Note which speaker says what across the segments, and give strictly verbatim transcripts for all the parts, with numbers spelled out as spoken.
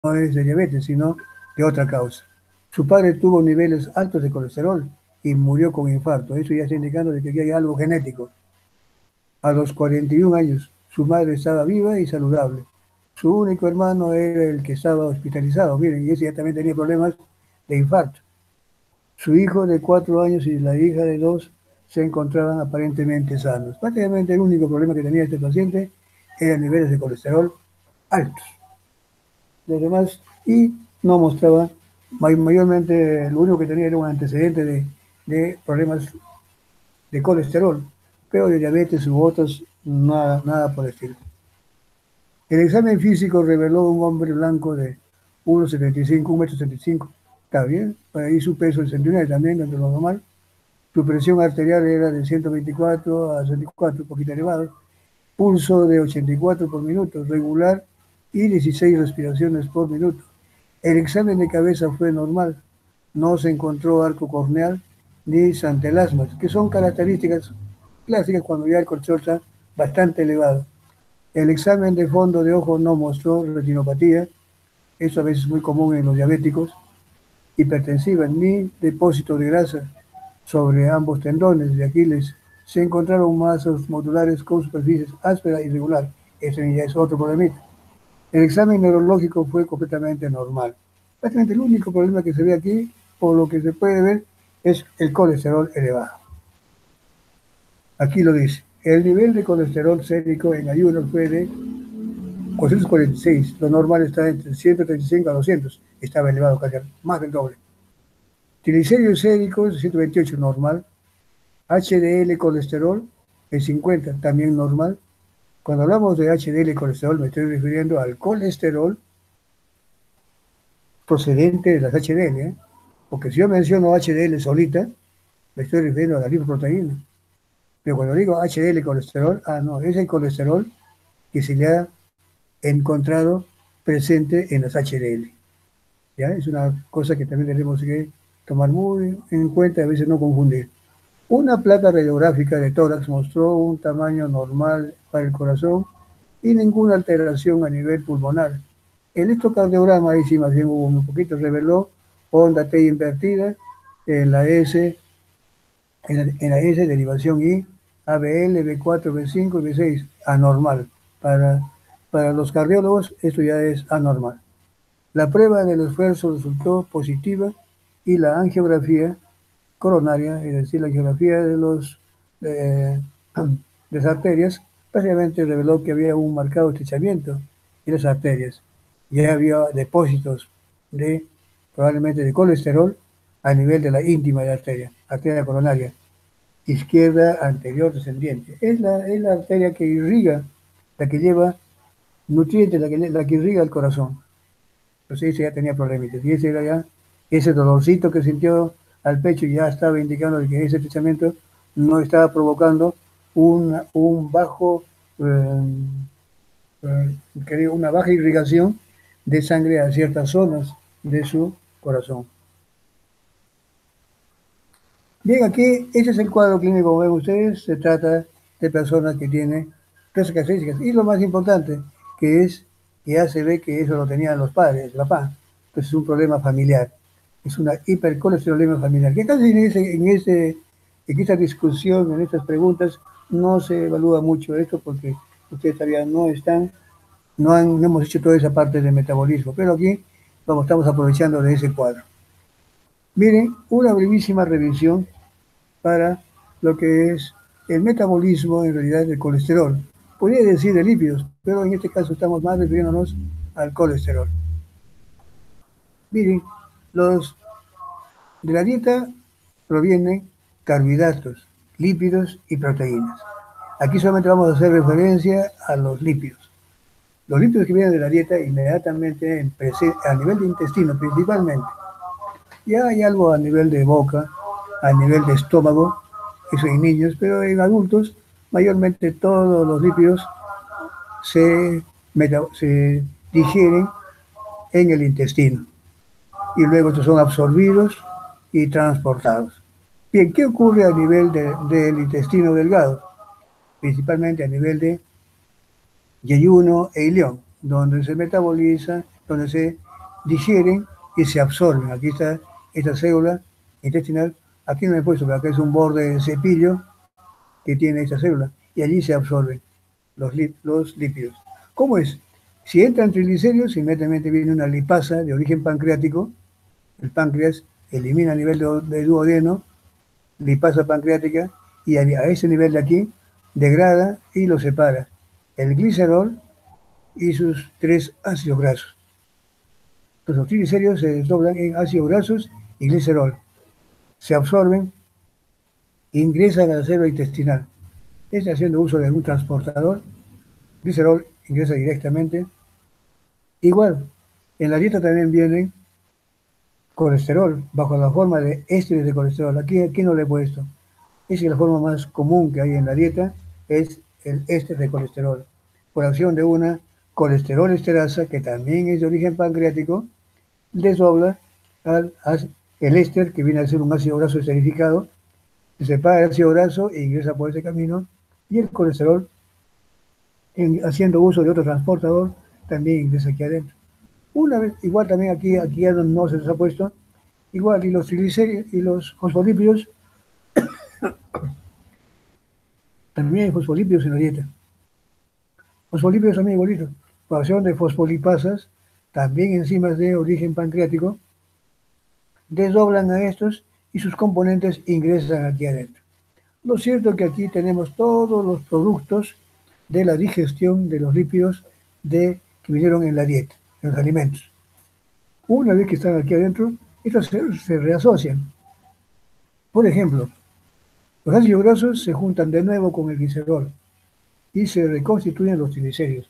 Speaker 1: no es de diabetes, sino de otra causa. Su padre tuvo niveles altos de colesterol y murió con infarto. Eso ya está indicando de que aquí hay algo genético. A los cuarenta y un años, su madre estaba viva y saludable. Su único hermano era el que estaba hospitalizado, miren, y ese ya también tenía problemas de infarto. Su hijo de cuatro años y la hija de dos se encontraban aparentemente sanos. Prácticamente el único problema que tenía este paciente eran niveles de colesterol altos. Los demás, y no mostraba, mayormente lo único que tenía era un antecedente de, de problemas de colesterol, pero de diabetes u otros, nada, nada por el estilo. El examen físico reveló un hombre blanco de uno setenta y cinco, un metro setenta y cinco. Está bien, ahí su peso sesenta y nueve también, dentro de lo normal. Su presión arterial era de ciento veinticuatro a sesenta y cuatro, un poquito elevado. Pulso de ochenta y cuatro por minuto, regular, y dieciséis respiraciones por minuto. El examen de cabeza fue normal. No se encontró arco corneal ni santelasmas, que son características clásicas cuando ya el colesterol está bastante elevado. El examen de fondo de ojo no mostró retinopatía, eso a veces es muy común en los diabéticos, hipertensiva, ni depósito de grasa sobre ambos tendones de Aquiles. Se encontraron masas modulares con superficies áspera y irregular. Ese ya es otro problemita. El examen neurológico fue completamente normal. Prácticamente el único problema que se ve aquí, por lo que se puede ver, es el colesterol elevado. Aquí lo dice. El nivel de colesterol sérico en ayuno fue de cuatrocientos cuarenta y seis. Lo normal está entre ciento treinta y cinco a doscientos. Estaba elevado casi más del doble. Triglicéridos séricos, ciento veintiocho, normal. H D L colesterol, el cincuenta, también normal. Cuando hablamos de H D L colesterol, me estoy refiriendo al colesterol procedente de las H D L, ¿eh? Porque si yo menciono H D L solita, me estoy refiriendo a la lipoproteína. Pero cuando digo H D L colesterol, ah, no, es el colesterol que se le ha encontrado presente en las H D L. ¿Ya? Es una cosa que también tenemos que tomar muy en cuenta, a veces no confundir. Una placa radiográfica de tórax mostró un tamaño normal para el corazón y ninguna alteración a nivel pulmonar. El electrocardiograma, ahí sí más bien hubo un poquito, reveló onda T invertida en la S, en la, en la S, derivación I, A B L, B cuatro, B cinco y B seis, anormal. Para, para los cardiólogos esto ya es anormal. La prueba del esfuerzo resultó positiva y la angiografía coronaria, es decir, la angiografía de, los, eh, de las arterias, básicamente reveló que había un marcado estrechamiento de las arterias. Ya había depósitos de, probablemente de colesterol a nivel de la íntima de la arteria, arteria coronaria, izquierda anterior descendiente. Es la, es la arteria que irriga, la que lleva nutrientes, la que, la que irriga el corazón. Entonces ese ya tenía problemitas. Y ese era ya, ese dolorcito que sintió al pecho ya estaba indicando que ese estrechamiento no estaba provocando una, un bajo, eh, eh, una baja irrigación de sangre a ciertas zonas de su corazón. Bien, aquí, ese es el cuadro clínico, como ven ustedes, se trata de personas que tienen tres características. Y lo más importante, que es que ya se ve que eso lo tenían los padres, el papá. Entonces es un problema familiar. Es una hipercolesterolemia familiar. Que casi en, ese, en, ese, en esta discusión, en estas preguntas, no se evalúa mucho esto porque ustedes todavía no están, no, han, no hemos hecho toda esa parte de metabolismo. Pero aquí vamos, estamos aprovechando de ese cuadro. Miren, una brevísima revisión para lo que es el metabolismo en realidad del colesterol. Podría decir de lípidos, pero en este caso estamos más refiriéndonos al colesterol. Miren, los de la dieta provienen carbohidratos, lípidos y proteínas. Aquí solamente vamos a hacer referencia a los lípidos. Los lípidos que vienen de la dieta inmediatamente a nivel de intestino principalmente. Ya hay algo a nivel de boca, a nivel de estómago, eso en niños, pero en adultos mayormente todos los lípidos se, se digieren en el intestino y luego estos son absorbidos y transportados. Bien, ¿qué ocurre a nivel de, del intestino delgado? Principalmente a nivel de yeyuno e ilión, donde se metaboliza, donde se digieren y se absorben. Aquí está esta célula intestinal, aquí no me he puesto, pero acá es un borde de cepillo que tiene esta célula, y allí se absorben los, los lípidos. ¿Cómo es? Si entran triglicéridos, inmediatamente viene una lipasa de origen pancreático, el páncreas elimina a nivel de, de duodeno, lipasa pancreática, y a, a ese nivel de aquí degrada y lo separa el glicerol y sus tres ácidos grasos. Entonces, los triglicéridos se desdoblan en ácidos grasos y glicerol. Se absorben, ingresan a la célula intestinal. Está haciendo uso de un transportador, glicerol ingresa directamente. Igual, en la dieta también vienen colesterol, bajo la forma de ésteres de colesterol. Aquí, aquí no le he puesto. Es que la forma más común que hay en la dieta es el éster de colesterol, por acción de una colesterol esterasa, que también es de origen pancreático, desdobla al, al el éster, que viene a ser un ácido graso esterificado, se separa el ácido graso e ingresa por ese camino, y el colesterol, en, haciendo uso de otro transportador, también ingresa aquí adentro. Una vez, igual también aquí, aquí ya no se les ha puesto, igual, y los triglicéridos y los fosfolípidos, también hay fosfolípidos en la dieta. Fosfolípidos también igualitos, por acción de fosfolipasas, también enzimas de origen pancreático, desdoblan a estos y sus componentes ingresan aquí adentro. Lo cierto es que aquí tenemos todos los productos de la digestión de los lípidos de, que vinieron en la dieta, en los alimentos. Una vez que están aquí adentro, estos se, se reasocian. Por ejemplo, los ácidos grasos se juntan de nuevo con el glicerol y se reconstituyen los triglicéridos.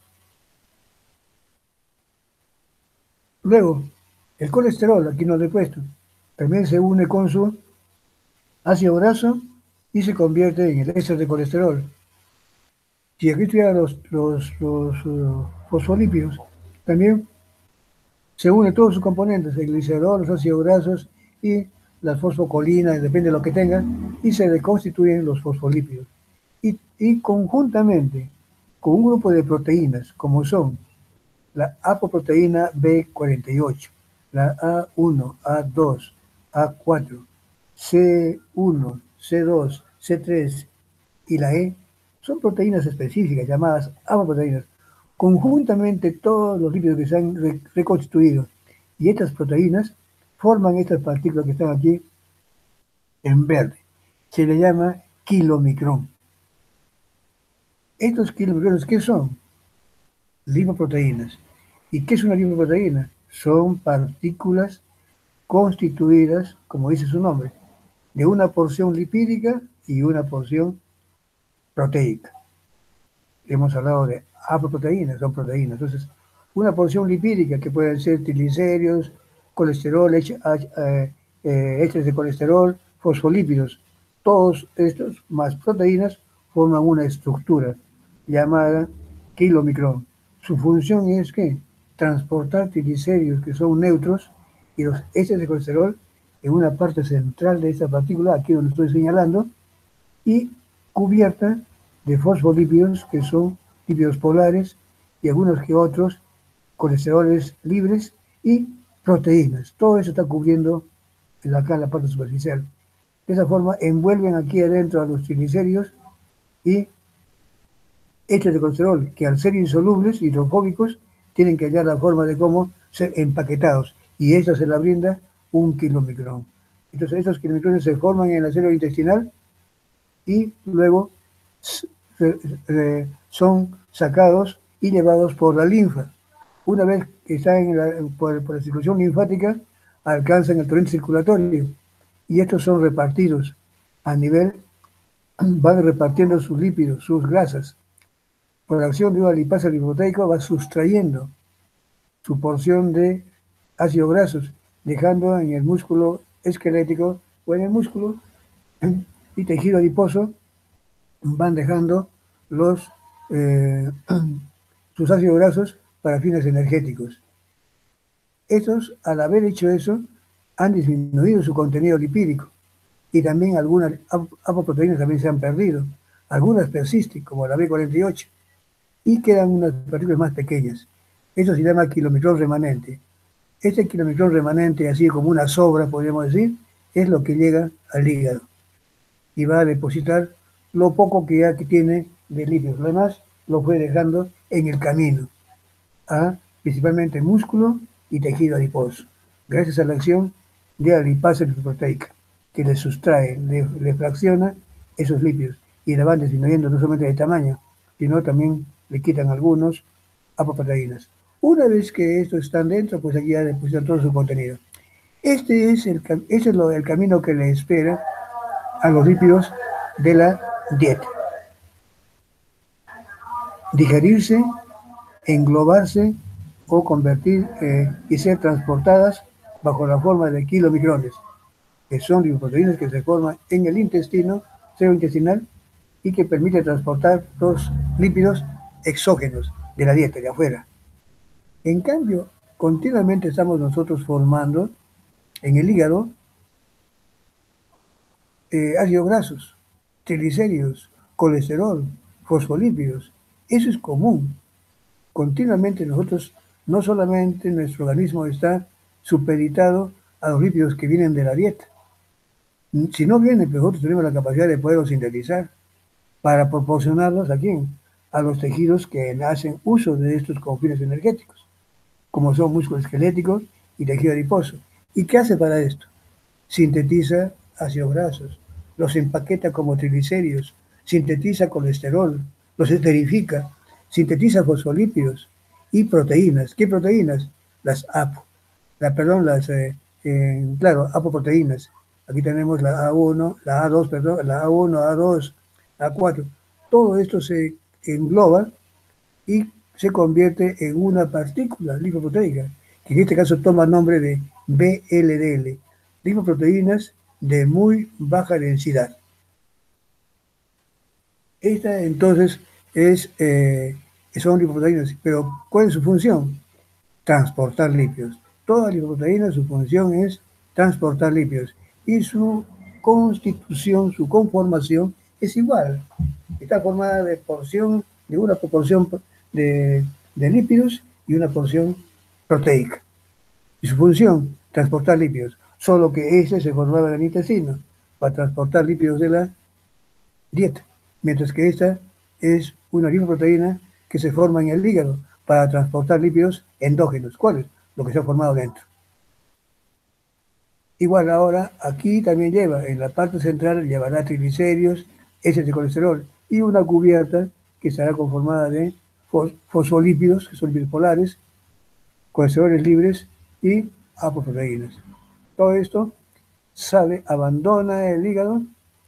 Speaker 1: Luego, el colesterol, aquí no lo he puesto, también se une con su ácido graso y se convierte en el éster de colesterol. Si aquí estuvieran los, los, los uh, fosfolípidos, también se une todos sus componentes, el glicerol, los ácidos grasos y las fosfocolinas, depende de lo que tengan, y se reconstituyen los fosfolípidos. Y, y conjuntamente con un grupo de proteínas, como son la apoproteína B cuarenta y ocho, la A uno, A dos, A cuatro, C uno, C dos, C tres y la E, son proteínas específicas llamadas apoproteínas. Conjuntamente todos los lípidos que se han re reconstituido y estas proteínas forman estas partículas que están aquí en verde. Se le llama kilomicrón. Estos kilomicrones, ¿qué son? Lipoproteínas. ¿Y qué es una lipoproteína? Son partículas constituidas, como dice su nombre, de una porción lipídica y una porción proteica. Hemos hablado de apoproteínas, son proteínas. Entonces, una porción lipídica que pueden ser triglicéridos, colesterol, ésteres de colesterol, fosfolípidos, todos estos más proteínas forman una estructura llamada kilomicrón. Su función es que transportar triglicéridos que son neutros y los ésteres de colesterol en una parte central de esta partícula, aquí donde estoy señalando, y cubierta de fosfolípidos que son lípidos polares y algunos que otros colesteroles libres y proteínas. Todo eso está cubriendo acá en la parte superficial. De esa forma envuelven aquí adentro a los triglicéridos y ésteres de colesterol, que al ser insolubles, hidrofóbicos, tienen que hallar la forma de cómo ser empaquetados, y eso se la brinda un kilomicrón. Entonces estos kilomicrones se forman en la célula intestinal y luego son sacados y llevados por la linfa. Una vez que están en la, por, por la circulación linfática, alcanzan el torrente circulatorio y estos son repartidos a nivel, van repartiendo sus lípidos, sus grasas. Por la acción de una lipasa lipoproteica va sustrayendo su porción de ácidos grasos, dejando en el músculo esquelético o en el músculo y tejido adiposo, van dejando los, eh, sus ácidos grasos para fines energéticos. Estos, al haber hecho eso, han disminuido su contenido lipídico y también algunas apoproteínas también se han perdido. Algunas persisten, como la B cuarenta y ocho, y quedan unas partículas más pequeñas. Eso se llama kilomicrón remanente. Este kilomicrón remanente, así como una sobra, podríamos decir, es lo que llega al hígado y va a depositar lo poco que ya que tiene de lípidos. Lo demás lo fue dejando en el camino a principalmente músculo y tejido adiposo, gracias a la acción de la lipasa lipoproteica, que le sustrae, le, le fracciona esos lípidos y le van disminuyendo no solamente de tamaño, sino también le quitan algunos apoproteínas. Una vez que estos están dentro, pues aquí ya depositan todo su contenido. Este es el, ese es lo, el camino que le espera a los lípidos de la dieta. Digerirse, englobarse o convertir eh, y ser transportadas bajo la forma de kilomicrones, que son lipoproteínas que se forman en el intestino, seno intestinal, y que permite transportar los lípidos exógenos de la dieta, de afuera. En cambio, continuamente estamos nosotros formando en el hígado eh, ácidos grasos, triglicéridos, colesterol, fosfolípidos. Eso es común. Continuamente nosotros, no solamente nuestro organismo está supeditado a los lípidos que vienen de la dieta. Si no vienen, pues nosotros tenemos la capacidad de poderlos sintetizar para proporcionarlos a quién? A los tejidos que hacen uso de estos como fines energéticos, como son músculos esqueléticos y tejido adiposo. ¿Y qué hace para esto? Sintetiza ácidos grasos, los empaqueta como triglicéridos, sintetiza colesterol, los esterifica, sintetiza fosfolípidos y proteínas. ¿Qué proteínas? Las APO, la, perdón, las, eh, eh, claro, apoproteínas. Aquí tenemos la A uno, la A dos, perdón, la A uno, A dos, A cuatro. Todo esto se engloba y se convierte en una partícula lipoproteica, que en este caso toma el nombre de B L D L, lipoproteínas de muy baja densidad. Esta entonces es, eh, son lipoproteínas, pero ¿cuál es su función? Transportar lípidos. Toda lipoproteína, su función es transportar lípidos y su constitución, su conformación es igual. Está formada de porción, de una proporción de, de lípidos y una porción proteica. Y su función, transportar lípidos. Solo que ese se formaba en el intestino para transportar lípidos de la dieta, mientras que esta es una lipoproteína que se forma en el hígado para transportar lípidos endógenos. ¿Cuáles? Lo que se ha formado dentro. Igual ahora, aquí también lleva, en la parte central llevará triglicéridos, heces de colesterol y una cubierta que estará conformada de fos fosfolípidos, que son lípidos polares, colesteroles libres y apoproteínas. Todo esto sale, abandona el hígado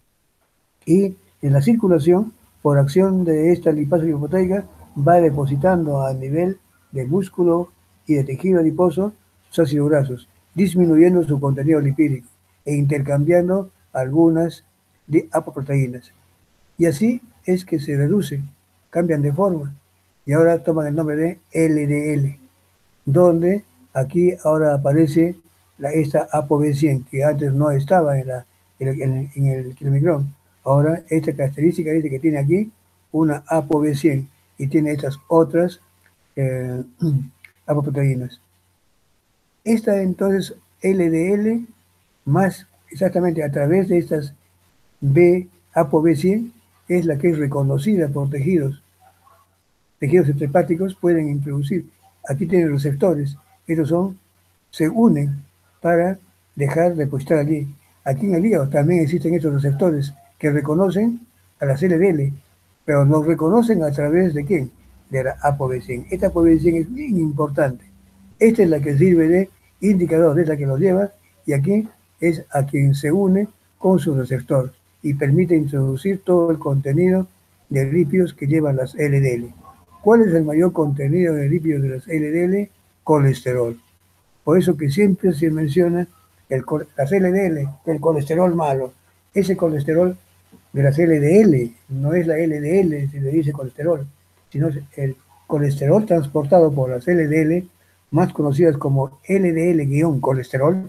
Speaker 1: y en la circulación, por acción de esta lipasa lipoproteica, va depositando a nivel de músculo y de tejido adiposo sus ácidos grasos, disminuyendo su contenido lipídico e intercambiando algunas de apoproteínas. Y así es que se reducen, cambian de forma y ahora toman el nombre de L D L, donde aquí ahora aparece la, esta ApoB cien, que antes no estaba en, la, en, el, en el kilomicrón. Ahora esta característica dice que tiene aquí una ApoB cien y tiene estas otras eh, apoproteínas. Esta entonces L D L más exactamente a través de estas B, ApoB cien, es la que es reconocida por tejidos. Tejidos extrahepáticos pueden introducir. Aquí tienen receptores. Estos son, se unen para dejar de depositar allí. Aquí en el hígado también existen estos receptores que reconocen a las L D L, pero los reconocen a través de quién? De la ApoB cien. Esta ApoB cien es bien importante. Esta es la que sirve de indicador, es la que los lleva, y aquí es a quien se une con su receptor y permite introducir todo el contenido de lípidos que llevan las L D L. ¿Cuál es el mayor contenido de lípidos de las L D L? Colesterol. Por eso que siempre se menciona el, las L D L, el colesterol malo. Ese colesterol de las L D L, no es la L D L, se le dice colesterol, sino el colesterol transportado por las L D L, más conocidas como L D L-colesterol.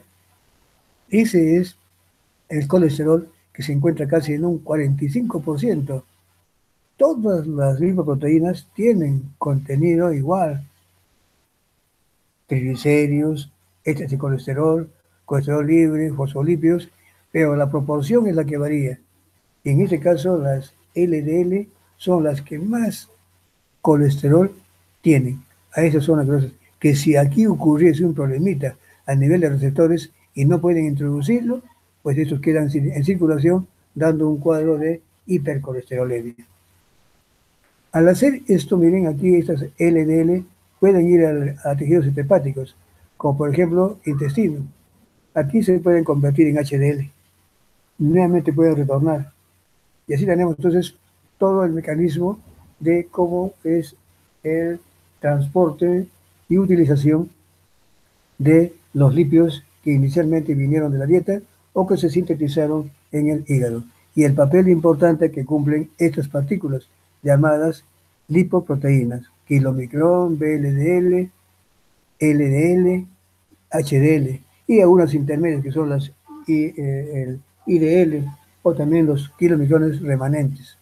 Speaker 1: Ese es el colesterol que se encuentra casi en un cuarenta y cinco por ciento. Todas las lipoproteínas tienen contenido igual. Triglicéridos, Este es el colesterol, colesterol libre, fosfolípidos, pero la proporción es la que varía. Y en este caso, las L D L son las que más colesterol tienen. A esas son las cosas que si aquí ocurriese un problemita a nivel de receptores y no pueden introducirlo, pues estos quedan en circulación dando un cuadro de hipercolesterolemia. Al hacer esto, miren aquí estas L D L pueden ir a, a tejidos hepáticos, como por ejemplo intestino. Aquí se pueden convertir en H D L. Nuevamente pueden retornar. Y así tenemos entonces todo el mecanismo de cómo es el transporte y utilización de los lípidos que inicialmente vinieron de la dieta o que se sintetizaron en el hígado. Y el papel importante que cumplen estas partículas llamadas lipoproteínas, kilomicrón, B L D L, L D L, H D L y algunas intermedias que son las I, eh, el I D L o también los kilomicrones remanentes.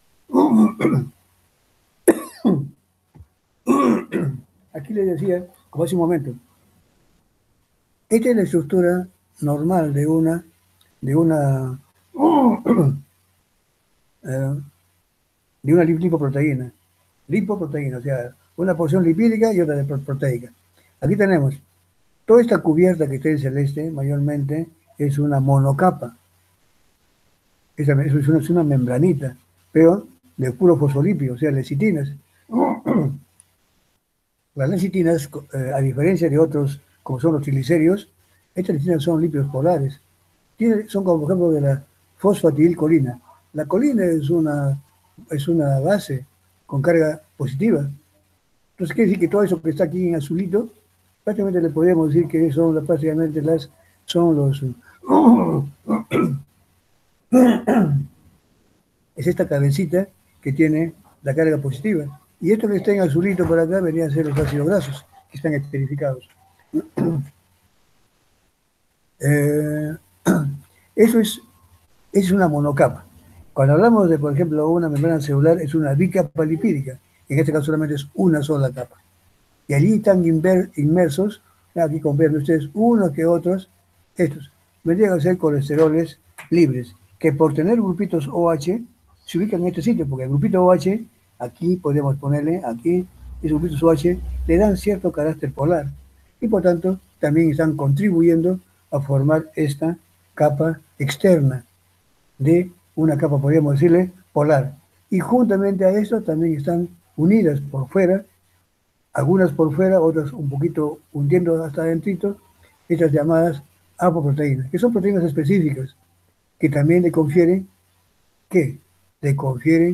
Speaker 1: Aquí les decía, como hace un momento, esta es la estructura normal de una, de una, eh, de una lipoproteína. Lipoproteína, o sea, una porción lipídica y otra de proteica. Aquí tenemos toda esta cubierta que está en celeste, mayormente, es una monocapa. Esa, eso es una, es una membranita, pero de puro fosfolípido, o sea, lecitinas. Las lecitinas, eh, a diferencia de otros, como son los triglicéridos, estas lecitinas son lípidos polares. Tiene, son como, por ejemplo, de la fosfatidilcolina. La colina es una, es una base con carga positiva. Entonces, quiere decir que todo eso que está aquí en azulito, prácticamente le podríamos decir que son prácticamente las, son los, es esta cabecita que tiene la carga positiva. Y esto que está en azulito por acá venían a ser los ácidos grasos, que están esterificados. Eh, eso es, es una monocapa. Cuando hablamos de, por ejemplo, una membrana celular, es una bicapa lipídica. En este caso solamente es una sola capa. Y allí están inmersos, aquí comprenden ustedes, unos que otros, estos, vendrían a ser colesteroles libres, que por tener grupitos OH se ubican en este sitio, porque el grupito OH, aquí podemos ponerle, aquí, esos grupitos OH le dan cierto carácter polar, y por tanto también están contribuyendo a formar esta capa externa de una capa, podríamos decirle, polar. Y juntamente a esto también están unidas por fuera, algunas por fuera, otras un poquito hundiendo hasta adentro, estas llamadas apoproteínas, que son proteínas específicas, que también le confieren, ¿qué? Le confieren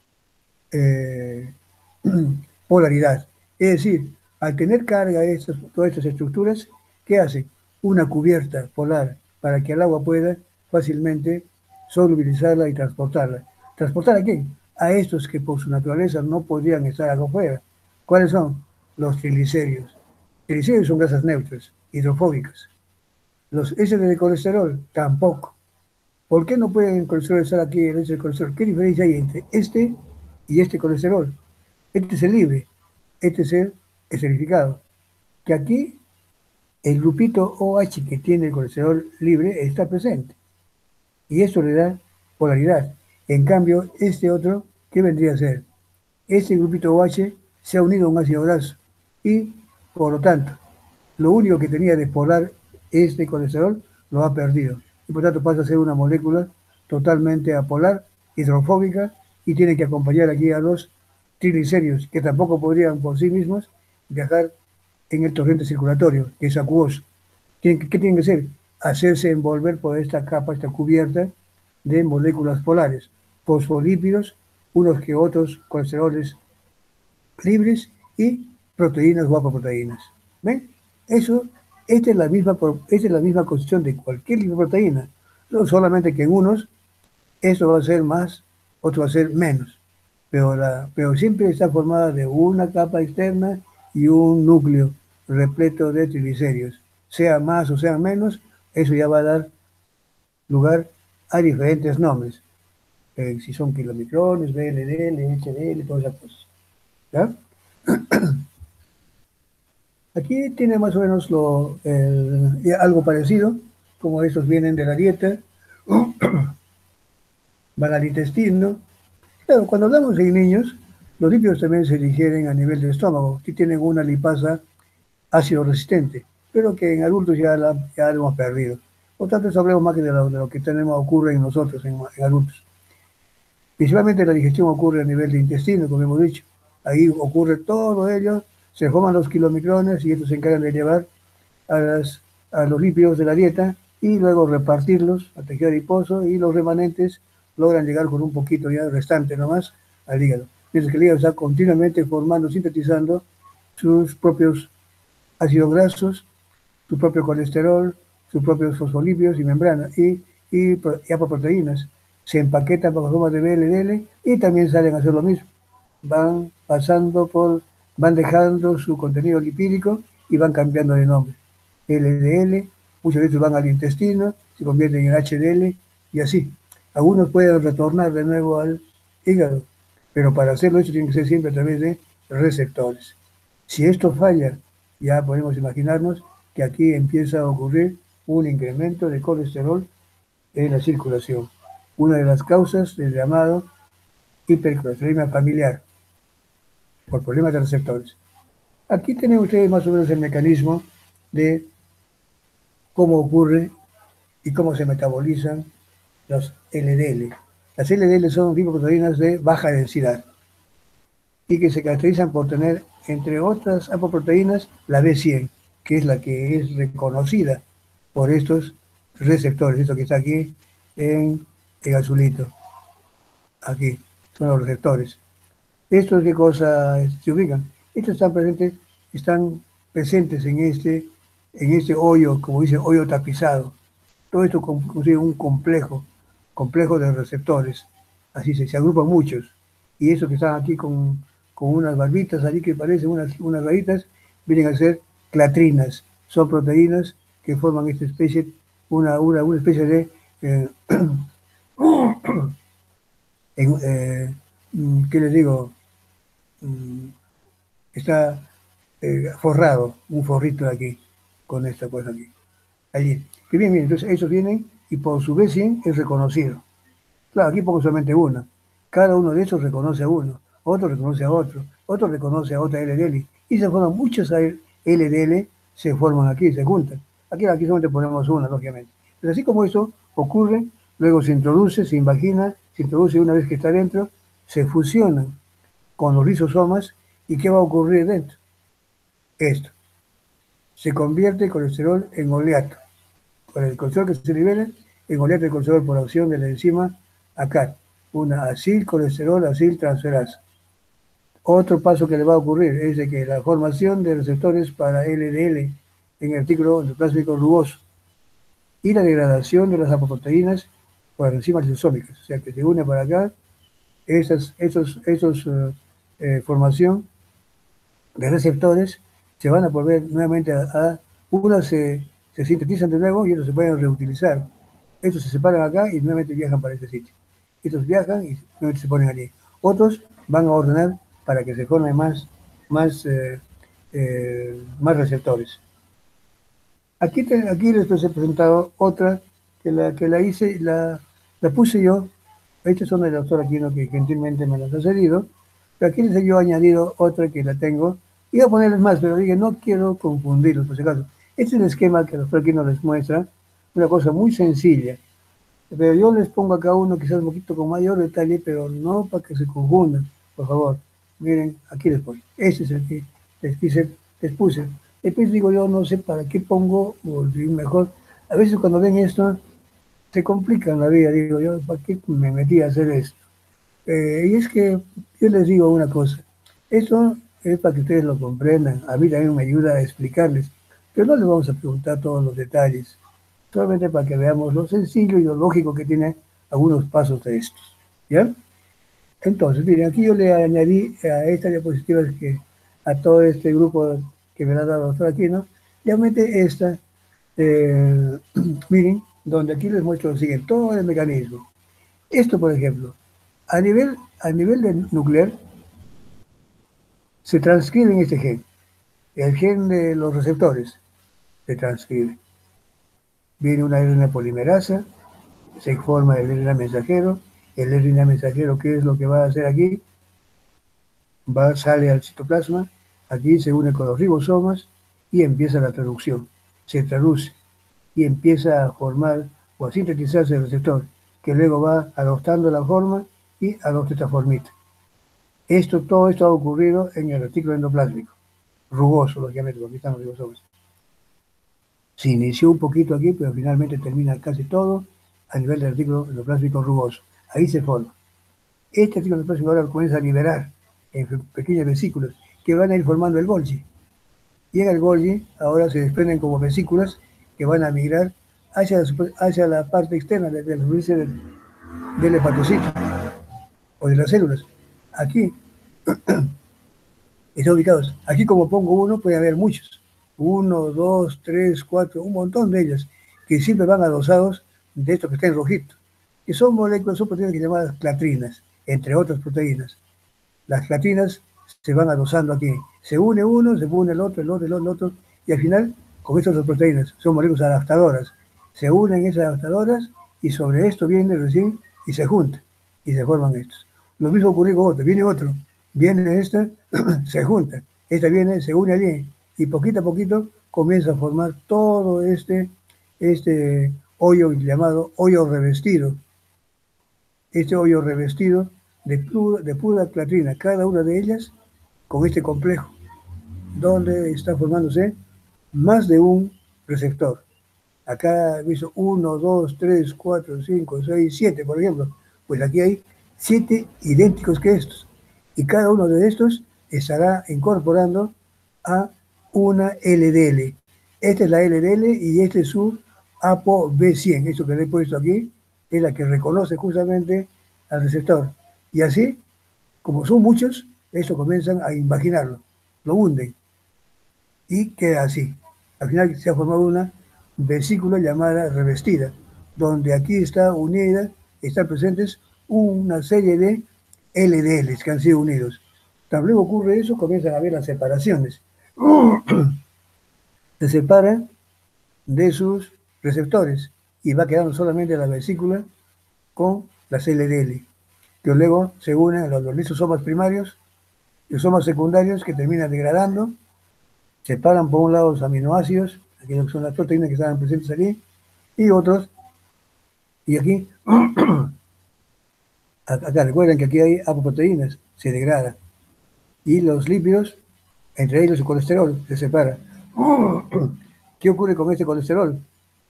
Speaker 1: eh, polaridad. Es decir, al tener carga estas, todas estas estructuras, ¿qué hace? Una cubierta polar para que el agua pueda fácilmente solubilizarla y transportarla. ¿Transportar a quién? A estos que por su naturaleza no podrían estar acá afuera. ¿Cuáles son? Los triglicéridos. Triglicéridos son grasas neutras, hidrofóbicas. Los S de colesterol, tampoco. ¿Por qué no pueden el colesterol estar aquí, el S de colesterol? ¿Qué diferencia hay entre este y este colesterol? Este es el libre, este es el esterificado. Que aquí el grupito OH que tiene el colesterol libre está presente. Y eso le da polaridad. En cambio, este otro, ¿qué vendría a ser? Este grupito OH se ha unido a un ácido graso y, por lo tanto, lo único que tenía de polar este colesterol lo ha perdido. Y por tanto pasa a ser una molécula totalmente apolar, hidrofóbica, y tiene que acompañar aquí a los triglicéridos, que tampoco podrían por sí mismos viajar en el torrente circulatorio, que es acuoso. ¿Qué, qué tienen que hacer? Hacerse envolver por esta capa, esta cubierta de moléculas polares, fosfolípidos, unos que otros colesteroles libres y proteínas o apoproteínas. ¿Ven? Eso, esta es la misma, esta es la misma constitución de cualquier lipoproteína, no solamente que en unos esto va a ser más, otro va a ser menos, pero, la, pero siempre está formada de una capa externa y un núcleo repleto de triglicéridos, sea más o sea menos, eso ya va a dar lugar a diferentes nombres, eh, si son kilomicrones, B L D L, H D L, todas esas cosas. ¿Ya? Aquí tiene más o menos lo, el, algo parecido, como estos vienen de la dieta, van al intestino. Claro, cuando hablamos en niños, los lípidos también se digieren a nivel del estómago, que tienen una lipasa ácido resistente, pero que en adultos ya, la, ya lo hemos perdido. Por tanto, eso hablemos más que de lo, de lo que tenemos, ocurre en nosotros, en, en adultos. Principalmente la digestión ocurre a nivel de intestino, como hemos dicho. Ahí ocurre todo ello, se forman los kilomicrones y estos se encargan de llevar a, las, a los lípidos de la dieta y luego repartirlos al tejido adiposo y los remanentes logran llegar con un poquito ya restante nomás al hígado. Mientras que el hígado está continuamente formando, sintetizando sus propios ácidos grasos, su propio colesterol, sus propios fosfolípidos y membranas y, y, y apoproteínas. Se empaquetan bajo forma de B L D L y también salen a hacer lo mismo. Van pasando por, van dejando su contenido lipídico y van cambiando de nombre. L D L, muchas veces van al intestino, se convierten en H D L y así. Algunos pueden retornar de nuevo al hígado, pero para hacerlo eso tiene que ser siempre a través de receptores. Si esto falla, ya podemos imaginarnos que aquí empieza a ocurrir un incremento de colesterol en la circulación. Una de las causas del llamado hipercolesterolemia familiar por problemas de receptores. Aquí tienen ustedes más o menos el mecanismo de cómo ocurre y cómo se metabolizan los L D L. Las L D L son lipoproteínas de baja densidad y que se caracterizan por tener, entre otras apoproteínas, la B cien, que es la que es reconocida por estos receptores, esto que está aquí en el azulito. Aquí son los receptores. ¿Estos qué cosa se ubican? Estos están presentes, están presentes en este, en este hoyo, como dice, hoyo tapizado. Todo esto constituye un complejo, complejo de receptores. Así se, se agrupan muchos. Y esos que están aquí con, con unas barbitas, allí que parecen unas, unas rayitas, vienen a ser clatrinas. Son proteínas que forman esta especie, una, una, una especie de... Eh, en, eh, ¿qué les digo? Está eh, forrado, un forrito de aquí, con esta cosa aquí. Allí. Que bien, bien, entonces esos vienen y por su B cien es reconocido. Claro, aquí pongo solamente uno. Cada uno de esos reconoce a uno, otro reconoce a otro, otro reconoce a otra L D L. Y se forman muchas L D L, se forman aquí, se juntan. Aquí, aquí solamente ponemos una, lógicamente. Pero así como eso ocurre, luego se introduce, se invagina, se introduce una vez que está dentro, se fusionan con los lisosomas. ¿Y qué va a ocurrir dentro? Esto. Se convierte el colesterol en oleato. Con el colesterol que se libera, en oleato de colesterol por acción de la enzima A C A T, una acilcolesterol aciltransferasa. Otro paso que le va a ocurrir es de que la formación de receptores para L D L en el retículo endoplásmico rugoso y la degradación de las apoproteínas por las enzimas lisosómicas. O sea que se une para acá esas, esos, esos uh, eh, formación de receptores se van a volver nuevamente a, a unos se, se sintetizan de nuevo y otros se pueden reutilizar. Estos se separan acá y nuevamente viajan para este sitio. Estos viajan y nuevamente se ponen allí. Otros van a ordenar para que se formen más, más, eh, eh, más receptores. Aquí, te, aquí les he presentado otra que la, que la hice, la, la puse yo. Estas son del doctor Aquino que gentilmente me las ha cedido. Pero aquí les he yo añadido otra que la tengo. Iba a ponerles más, pero dije, no quiero confundirlos, por si acaso. Este es el esquema que el doctor Aquino les muestra. Una cosa muy sencilla. Pero yo les pongo acá uno quizás un poquito con mayor detalle, pero no para que se confundan, por favor. Miren, aquí les pongo. Este es el que les, quise, les puse. Después digo yo, no sé para qué pongo, o mejor. A veces cuando ven esto, se complican la vida. Digo yo, ¿para qué me metí a hacer esto? Eh, y es que yo les digo una cosa. Esto es para que ustedes lo comprendan. A mí también me ayuda a explicarles. Pero no les vamos a preguntar todos los detalles. Solamente para que veamos lo sencillo y lo lógico que tiene algunos pasos de estos. ¿Ya? Entonces, miren, aquí yo le añadí a estas diapositivas que a todo este grupo que me la ha dado el doctor Aquino, ya mete esta, eh, miren, donde aquí les muestro lo siguiente, todo el mecanismo. Esto, por ejemplo, a nivel, a nivel de nuclear, se transcribe en este gen. El gen de los receptores se transcribe. Viene una R N A polimerasa, se forma el R N A mensajero. El R N A mensajero, ¿qué es lo que va a hacer aquí? Va, sale al citoplasma, aquí se une con los ribosomas y empieza la traducción. Se traduce y empieza a formar o a sintetizarse el receptor, que luego va adoptando la forma y adopta esta formita. Esto, todo esto ha ocurrido en el retículo endoplásmico, rugoso, lógicamente, porque están los ribosomas. Se inició un poquito aquí, pero finalmente termina casi todo a nivel del retículo endoplásmico rugoso. Ahí se forma. Este retículo endoplásmico ahora comienza a liberar en pequeñas vesículas que van a ir formando el Golgi. Y en el Golgi ahora se desprenden como vesículas que van a migrar hacia la, hacia la parte externa de, de la superficie del, del hepatocito o de las células. Aquí están ubicados. Aquí, como pongo uno, puede haber muchos. Uno, dos, tres, cuatro, un montón de ellas, que siempre van adosados de esto que está en rojito. Que son moléculas, son proteínas llamadas clatrinas, entre otras proteínas. Las clatrinas se van adosando aquí. Se une uno, se une el otro, el otro, el otro, el otro, y al final, con estas dos proteínas, son moléculas adaptadoras. Se unen esas adaptadoras y sobre esto viene recién y se juntan y se forman estos. Lo mismo ocurre con otro. Viene otro, viene esta, se junta. Esta viene, se une allí y poquito a poquito comienza a formar todo este, este hoyo llamado hoyo revestido. Este hoyo revestido de pura, de pura clatrina, cada una de ellas con este complejo, donde está formándose más de un receptor. Acá hizo uno, dos, tres, cuatro, cinco, seis, siete, por ejemplo. Pues aquí hay siete idénticos que estos. Y cada uno de estos estará incorporando a una L D L. Esta es la L D L y este es su A P O B cien. Esto que le he puesto aquí es la que reconoce justamente al receptor. Y así, como son muchos, estos comienzan a imaginarlo, lo hunden y queda así. Al final se ha formado una vesícula llamada revestida, donde aquí está unida, están presentes una serie de L D Ls que han sido unidos. Tan luego ocurre eso, comienzan a haber las separaciones. Se separan de sus receptores y va quedando solamente la vesícula con las L D L, que luego se unen a los lisosomas primarios y lisosomas secundarios que terminan degradando, separan por un lado los aminoácidos, aquellos que son las proteínas que estaban presentes aquí, y otros, y aquí, acá recuerden que aquí hay apoproteínas, se degrada, y los lípidos, entre ellos el colesterol, se separa. ¿Qué ocurre con este colesterol?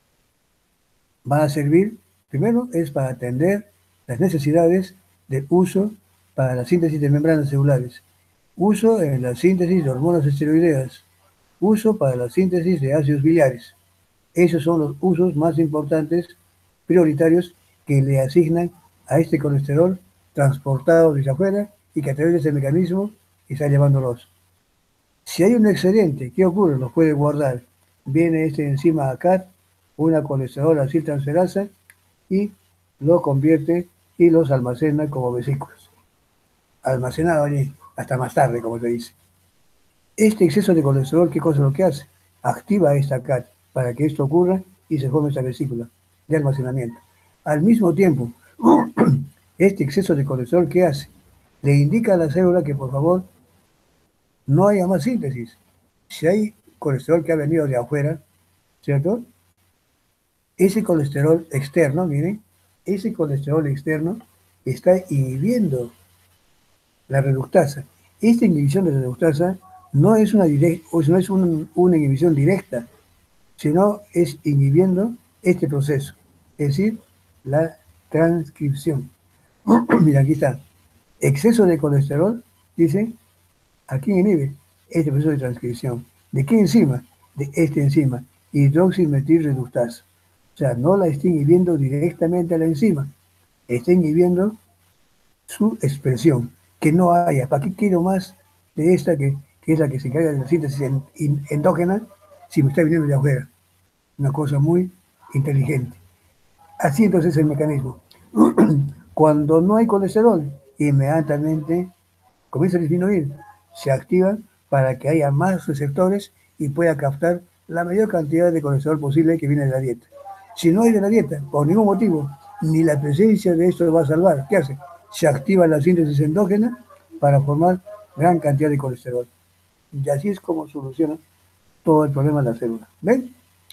Speaker 1: Va a servir, primero, es para atender las necesidades de uso para la síntesis de membranas celulares, uso en la síntesis de hormonas esteroideas, uso para la síntesis de ácidos biliares. Esos son los usos más importantes, prioritarios, que le asignan a este colesterol transportado desde afuera y que a través de ese mecanismo está llevándolos. Si hay un excedente, ¿qué ocurre? Los puede guardar. Viene este enzima A C A T, una colesterol aciltransferasa, y lo convierte y los almacena como vesículas. Almacenado allí, hasta más tarde, como se dice. Este exceso de colesterol, ¿qué cosa es lo que hace? Activa esta A C A T para que esto ocurra y se forme esta vesícula de almacenamiento. Al mismo tiempo, este exceso de colesterol, ¿qué hace? Le indica a la célula que, por favor, no haya más síntesis. Si hay colesterol que ha venido de afuera, ¿cierto? Ese colesterol externo, miren, ese colesterol externo está inhibiendo la reductasa. Esta inhibición de la reductasa no es una, direct, no es un, una inhibición directa, sino es inhibiendo este proceso, es decir, la transcripción. Mira, aquí está. Exceso de colesterol, dice, ¿a quién inhibe? Este proceso de transcripción. ¿De qué enzima? De este enzima, hidroximetilreductasa. O sea, no la está inhibiendo directamente a la enzima, está inhibiendo su expresión, que no haya. ¿Para qué quiero más de esta que, que es la que se encarga de la síntesis en, en, endógena si me está viniendo de afuera? Una cosa muy inteligente. Así entonces es el mecanismo. Cuando no hay colesterol, inmediatamente comienza a disminuir, se activa para que haya más receptores y pueda captar la mayor cantidad de colesterol posible que viene de la dieta. Si no hay de la dieta, por ningún motivo, ni la presencia de esto lo va a salvar. ¿Qué hace? Se activa la síntesis endógena para formar gran cantidad de colesterol. Y así es como soluciona todo el problema de la célula. ¿Ven?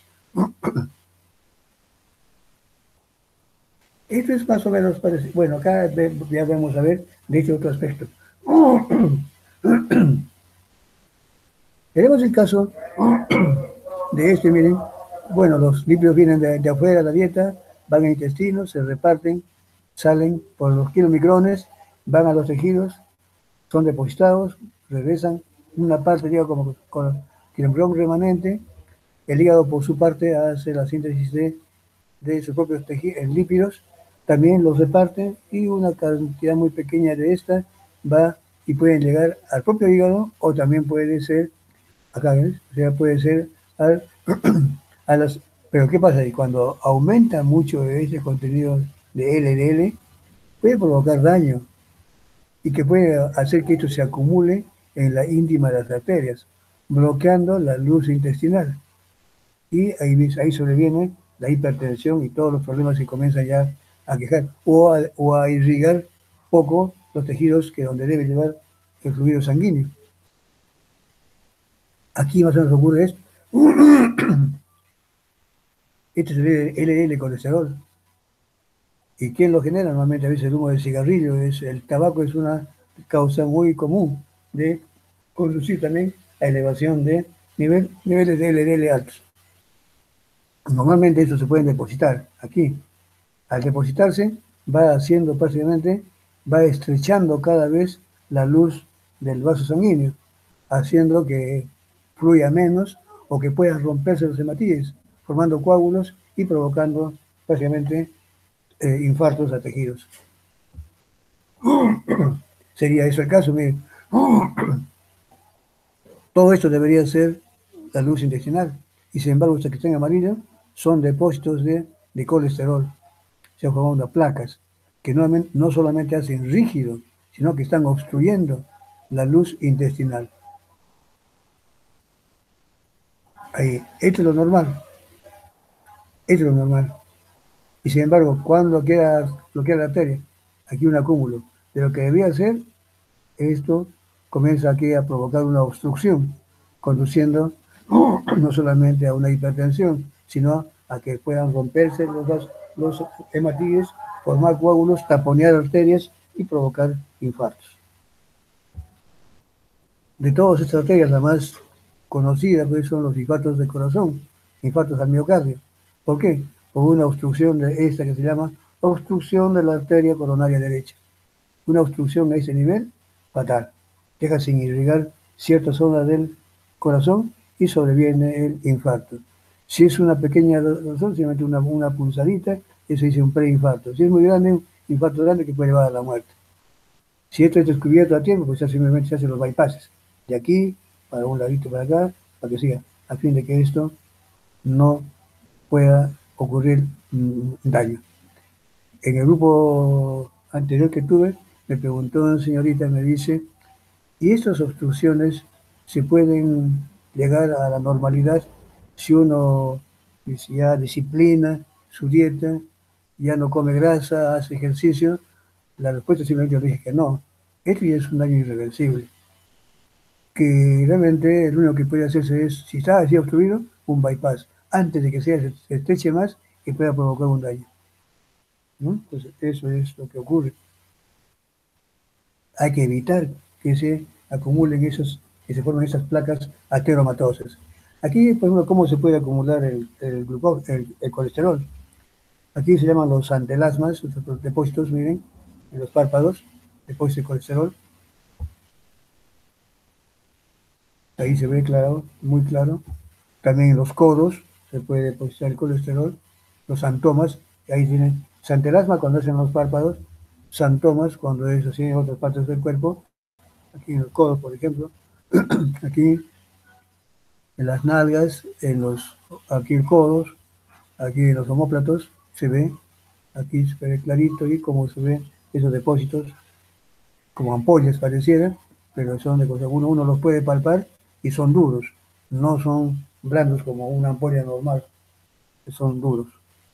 Speaker 1: Esto es más o menos parecido. Bueno, acá ya vamos a ver de este otro aspecto. Tenemos el caso de este, miren. Bueno, los lípidos vienen de, de afuera de la dieta, van al intestino, se reparten, salen por los kilomicrones, van a los tejidos, son depositados, regresan una parte, digo, como con kilomicrón remanente. El hígado, por su parte, hace la síntesis de, de sus propios tejidos, lípidos, también los reparte y una cantidad muy pequeña de esta va y pueden llegar al propio hígado o también puede ser, acá ves, o sea, puede ser al, a las... Pero ¿qué pasa? Y cuando aumenta mucho ese contenido de L D L, puede provocar daño y que puede hacer que esto se acumule en la íntima de las arterias, bloqueando la luz intestinal. Y ahí, ahí sobreviene la hipertensión y todos los problemas que comienzan ya a quejar o a, o a irrigar poco los tejidos que donde debe llevar el fluido sanguíneo. Aquí más o menos ocurre esto. Este es el L D L colesterol. ¿Y quién lo genera? Normalmente a veces el humo del cigarrillo. Es, el tabaco es una causa muy común de conducir también a elevación de nivel, niveles de L D L altos. Normalmente eso se puede depositar aquí. Al depositarse va haciendo prácticamente, va estrechando cada vez la luz del vaso sanguíneo, haciendo que fluya menos o que puedan romperse los hematíes, formando coágulos y provocando prácticamente eh, infartos a tejidos. Sería eso el caso, miren. Todo esto debería ser la luz intestinal y sin embargo, estas que están amarillas son depósitos de, de colesterol. Se han formado placas que no, no solamente hacen rígido, sino que están obstruyendo la luz intestinal. Ahí, esto es lo normal. Esto es lo normal. Y sin embargo, cuando queda bloqueada la arteria, aquí un acúmulo de lo que debía ser, esto comienza aquí a provocar una obstrucción, conduciendo no solamente a una hipertensión, sino a que puedan romperse los, los hematíes, formar coágulos, taponear arterias y provocar infartos. De todas estas arterias, la más conocida pues, son los infartos del corazón, infartos al miocardio. ¿Por qué? Por una obstrucción de esta que se llama obstrucción de la arteria coronaria derecha. Una obstrucción a ese nivel, fatal. Deja sin irrigar ciertas zonas del corazón y sobreviene el infarto. Si es una pequeña razón, simplemente una, una punzadita, eso dice un preinfarto. Si es muy grande, un infarto grande que puede llevar a la muerte. Si esto es descubierto a tiempo, pues ya simplemente se hacen los bypasses. De aquí, para un ladito para acá, para que siga, a fin de que esto no pueda ocurrir mmm, daño. En el grupo anterior que tuve, me preguntó una señorita, me dice, ¿y estas obstrucciones se pueden llegar a la normalidad si uno ya disciplina su dieta, ya no come grasa, hace ejercicio? La respuesta simplemente le dije que no. Esto ya es un daño irreversible. Que realmente lo único que puede hacerse es, si está así obstruido, un bypass, antes de que sea, se estreche más y pueda provocar un daño. ¿No? Entonces, eso es lo que ocurre. Hay que evitar que se acumulen esos, que se formen esas placas ateromatosas. Aquí, por ejemplo, cómo se puede acumular el, el, glucó, el, el colesterol. Aquí se llaman los antelasmas, los depósitos, miren, en los párpados, depósitos de colesterol. Ahí se ve claro, muy claro. También en los codos se puede depositar el colesterol. Los santomas, ahí tienen santelasma cuando es en los párpados, santomas cuando es así en otras partes del cuerpo. Aquí en los codos, por ejemplo. Aquí en las nalgas, en los, aquí en codos, aquí en los omóplatos, se ve, aquí se ve clarito y como se ven esos depósitos, como ampollas pareciera, pero son de cosas, uno, uno los puede palpar y son duros, no son blandos como una ampolla normal, son duros.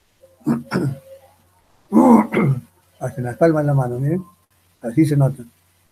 Speaker 1: Hasta en las palmas de la mano, miren, así se nota.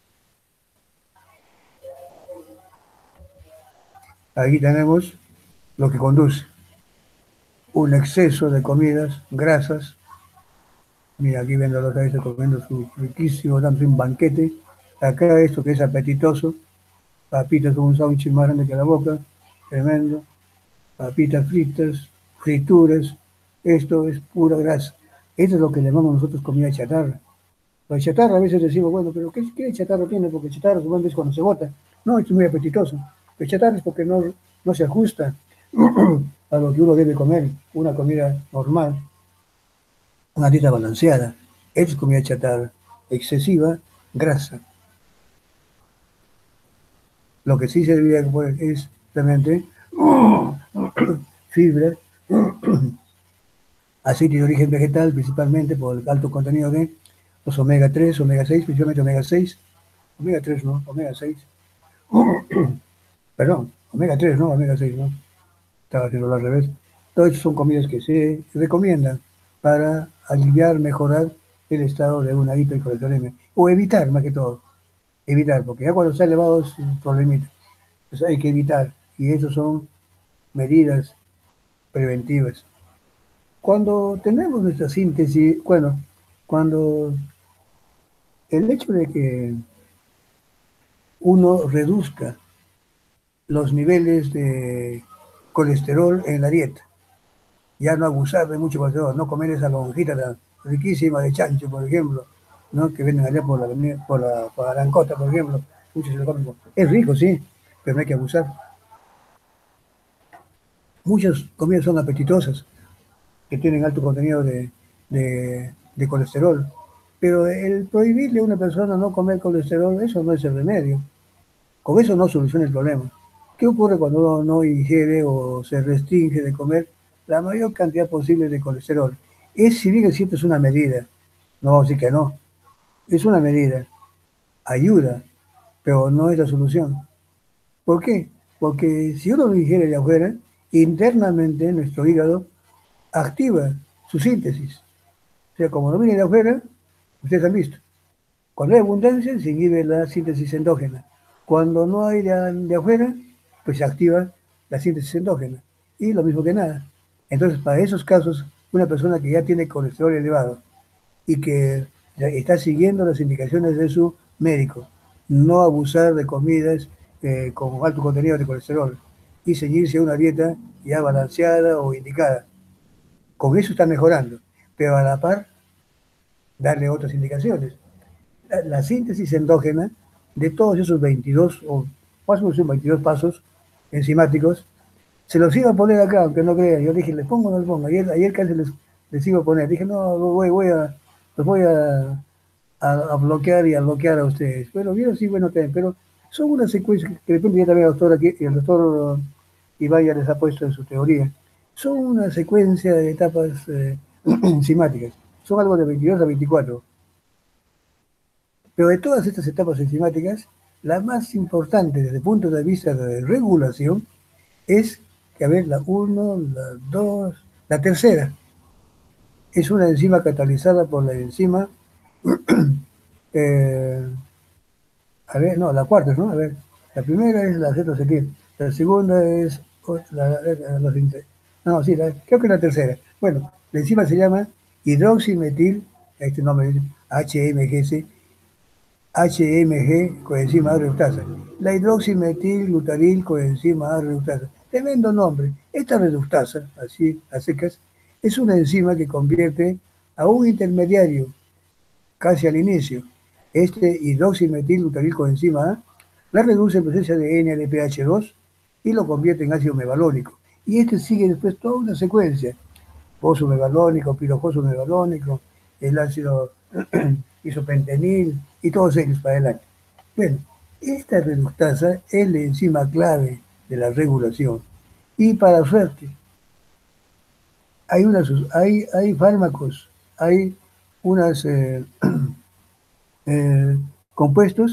Speaker 1: Aquí tenemos lo que conduce, un exceso de comidas, grasas. Mira, aquí viendo los está comiendo su riquísimo, dando un banquete. Acá esto que es apetitoso, papitas con un sándwich más grande que la boca, tremendo. Papitas fritas, frituras, esto es pura grasa. Esto es lo que llamamos nosotros comida chatarra. La chatarra a veces decimos, bueno, pero ¿qué, qué chatarra tiene? Porque chatarra solamente es cuando se bota. No, esto es muy apetitoso. Pero chatarra es porque no, no se ajusta a lo que uno debe comer, una comida normal, una dieta balanceada. Esto es comida chatarra, excesiva grasa. Lo que sí se debería poner es realmente fibra, aceite de origen vegetal, principalmente por el alto contenido de los omega tres, omega seis, principalmente omega seis, omega tres no, omega seis, perdón, omega tres no, omega seis no, estaba haciendo al revés. Todas son comidas que se recomiendan para aliviar, mejorar el estado de una hipercolesterolemia, o evitar más que todo, evitar, porque ya cuando está elevado es un problemita. Entonces hay que evitar, y eso son medidas preventivas. Cuando tenemos nuestra síntesis, bueno, cuando el hecho de que uno reduzca los niveles de colesterol en la dieta, ya no abusar de mucho colesterol, no comer esa lonjita tan riquísima de chancho, por ejemplo, ¿no? Que venden allá por la, por la, por la Arancota, por ejemplo, muchos se lo comen. Es rico, sí, pero no hay que abusar. Muchas comidas son apetitosas, que tienen alto contenido de, de, de colesterol, pero el prohibirle a una persona no comer colesterol, eso no es el remedio. Con eso no soluciona el problema. ¿Qué ocurre cuando uno no ingiere o se restringe de comer la mayor cantidad posible de colesterol? Es, si bien es cierto, es una medida. No, sí que no. Es una medida. Ayuda, pero no es la solución. ¿Por qué? Porque si uno lo ingiere de afuera, internamente nuestro hígado activa su síntesis. O sea, como no viene de afuera, ustedes han visto. Cuando hay abundancia, se inhibe la síntesis endógena. Cuando no hay de, de afuera, pues se activa la síntesis endógena. Y lo mismo que nada. Entonces, para esos casos, una persona que ya tiene colesterol elevado y que está siguiendo las indicaciones de su médico, no abusar de comidas eh, con alto contenido de colesterol y seguirse una dieta ya balanceada o indicada. Con eso está mejorando, pero a la par, darle otras indicaciones. La, la síntesis endógena de todos esos veintidós o más o menos veintidós pasos enzimáticos, se los iba a poner acá, aunque no crean. Yo dije, ¿les pongo o no les pongo? Ayer, ayer casi les, les iba a poner. Dije, no, voy, voy a, los voy a, a, a bloquear y a bloquear a ustedes. Bueno, bien, sí, bueno, también, pero son una secuencia que de repente ya también el doctor, aquí, el doctor Ibai ya les ha puesto en su teoría. Son una secuencia de etapas eh, enzimáticas. Son algo de veintidós a veinticuatro. Pero de todas estas etapas enzimáticas, la más importante desde el punto de vista de regulación es que, a ver, la uno, la dos, la tercera es una enzima catalizada por la enzima, eh, a ver, no, la cuarta, ¿no? A ver, la primera es la cetoacetil, la segunda es la, la, la, la, no, sí, la, creo que es la tercera. Bueno, la enzima se llama hidroximetil, este nombre es H M G C, H M G coenzima A reductasa. La hidroximetilglutaril coenzima A reductasa. Tremendo nombre. Esta reductasa, así a secas, es una enzima que convierte a un intermediario, casi al inicio, este hidroximetilglutaril coenzima A, la reduce en presencia de N A D P H dos y lo convierte en ácido mevalónico. Y este sigue después toda una secuencia: fosfomevalónico, pirofosfomevalónico, el ácido isopentenil y todos ellos para adelante. Bueno, esta reductasa es la enzima clave de la regulación. Y para suerte, hay, unas, hay, hay fármacos, hay unos eh, eh, compuestos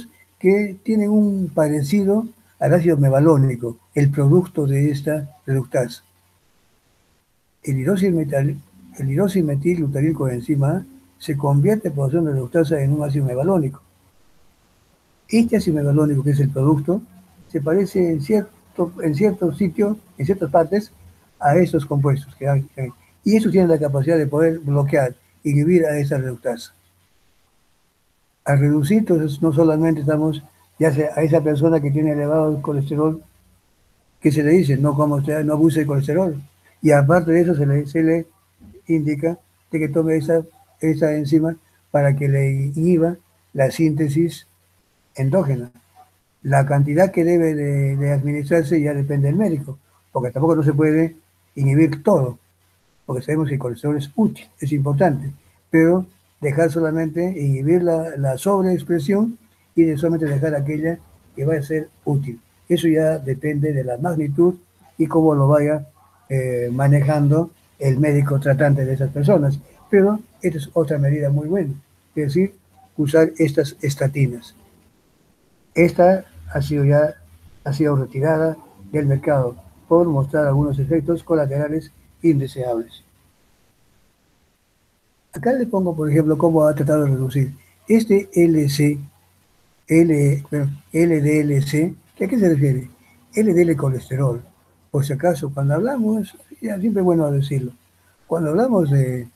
Speaker 1: que tienen un parecido al ácido mevalónico, el producto de esta reductasa. El hidroximetil, el hidroximetil coenzima A se convierte por acción de reductasa en un ácido mevalónico. Este ácido mevalónico, que es el producto, se parece en cierto, en ciertos sitios, en ciertas partes, a estos compuestos que hay. Y eso tiene la capacidad de poder bloquear, inhibir a esa reductasa. Al reducir, entonces, no solamente estamos, ya sea a esa persona que tiene elevado colesterol, que se le dice, no coma usted, no abuse de colesterol. Y aparte de eso, se le, se le indica de que tome esa, esa enzima para que le inhiba la síntesis endógena. La cantidad que debe de, de administrarse ya depende del médico, porque tampoco no se puede inhibir todo, porque sabemos que el colesterol es útil, es importante, pero dejar solamente, inhibir la, la sobreexpresión y de solamente dejar aquella que va a ser útil. Eso ya depende de la magnitud y cómo lo vaya eh, manejando el médico tratante de esas personas. Pero esta es otra medida muy buena, es decir, usar estas estatinas. Esta ha sido ya ha sido retirada del mercado por mostrar algunos efectos colaterales indeseables. Acá le pongo, por ejemplo, cómo ha tratado de reducir este L C, L, bueno, L D L C, ¿a qué se refiere? L D L colesterol. Por si acaso, cuando hablamos, ya siempre es bueno decirlo, cuando hablamos de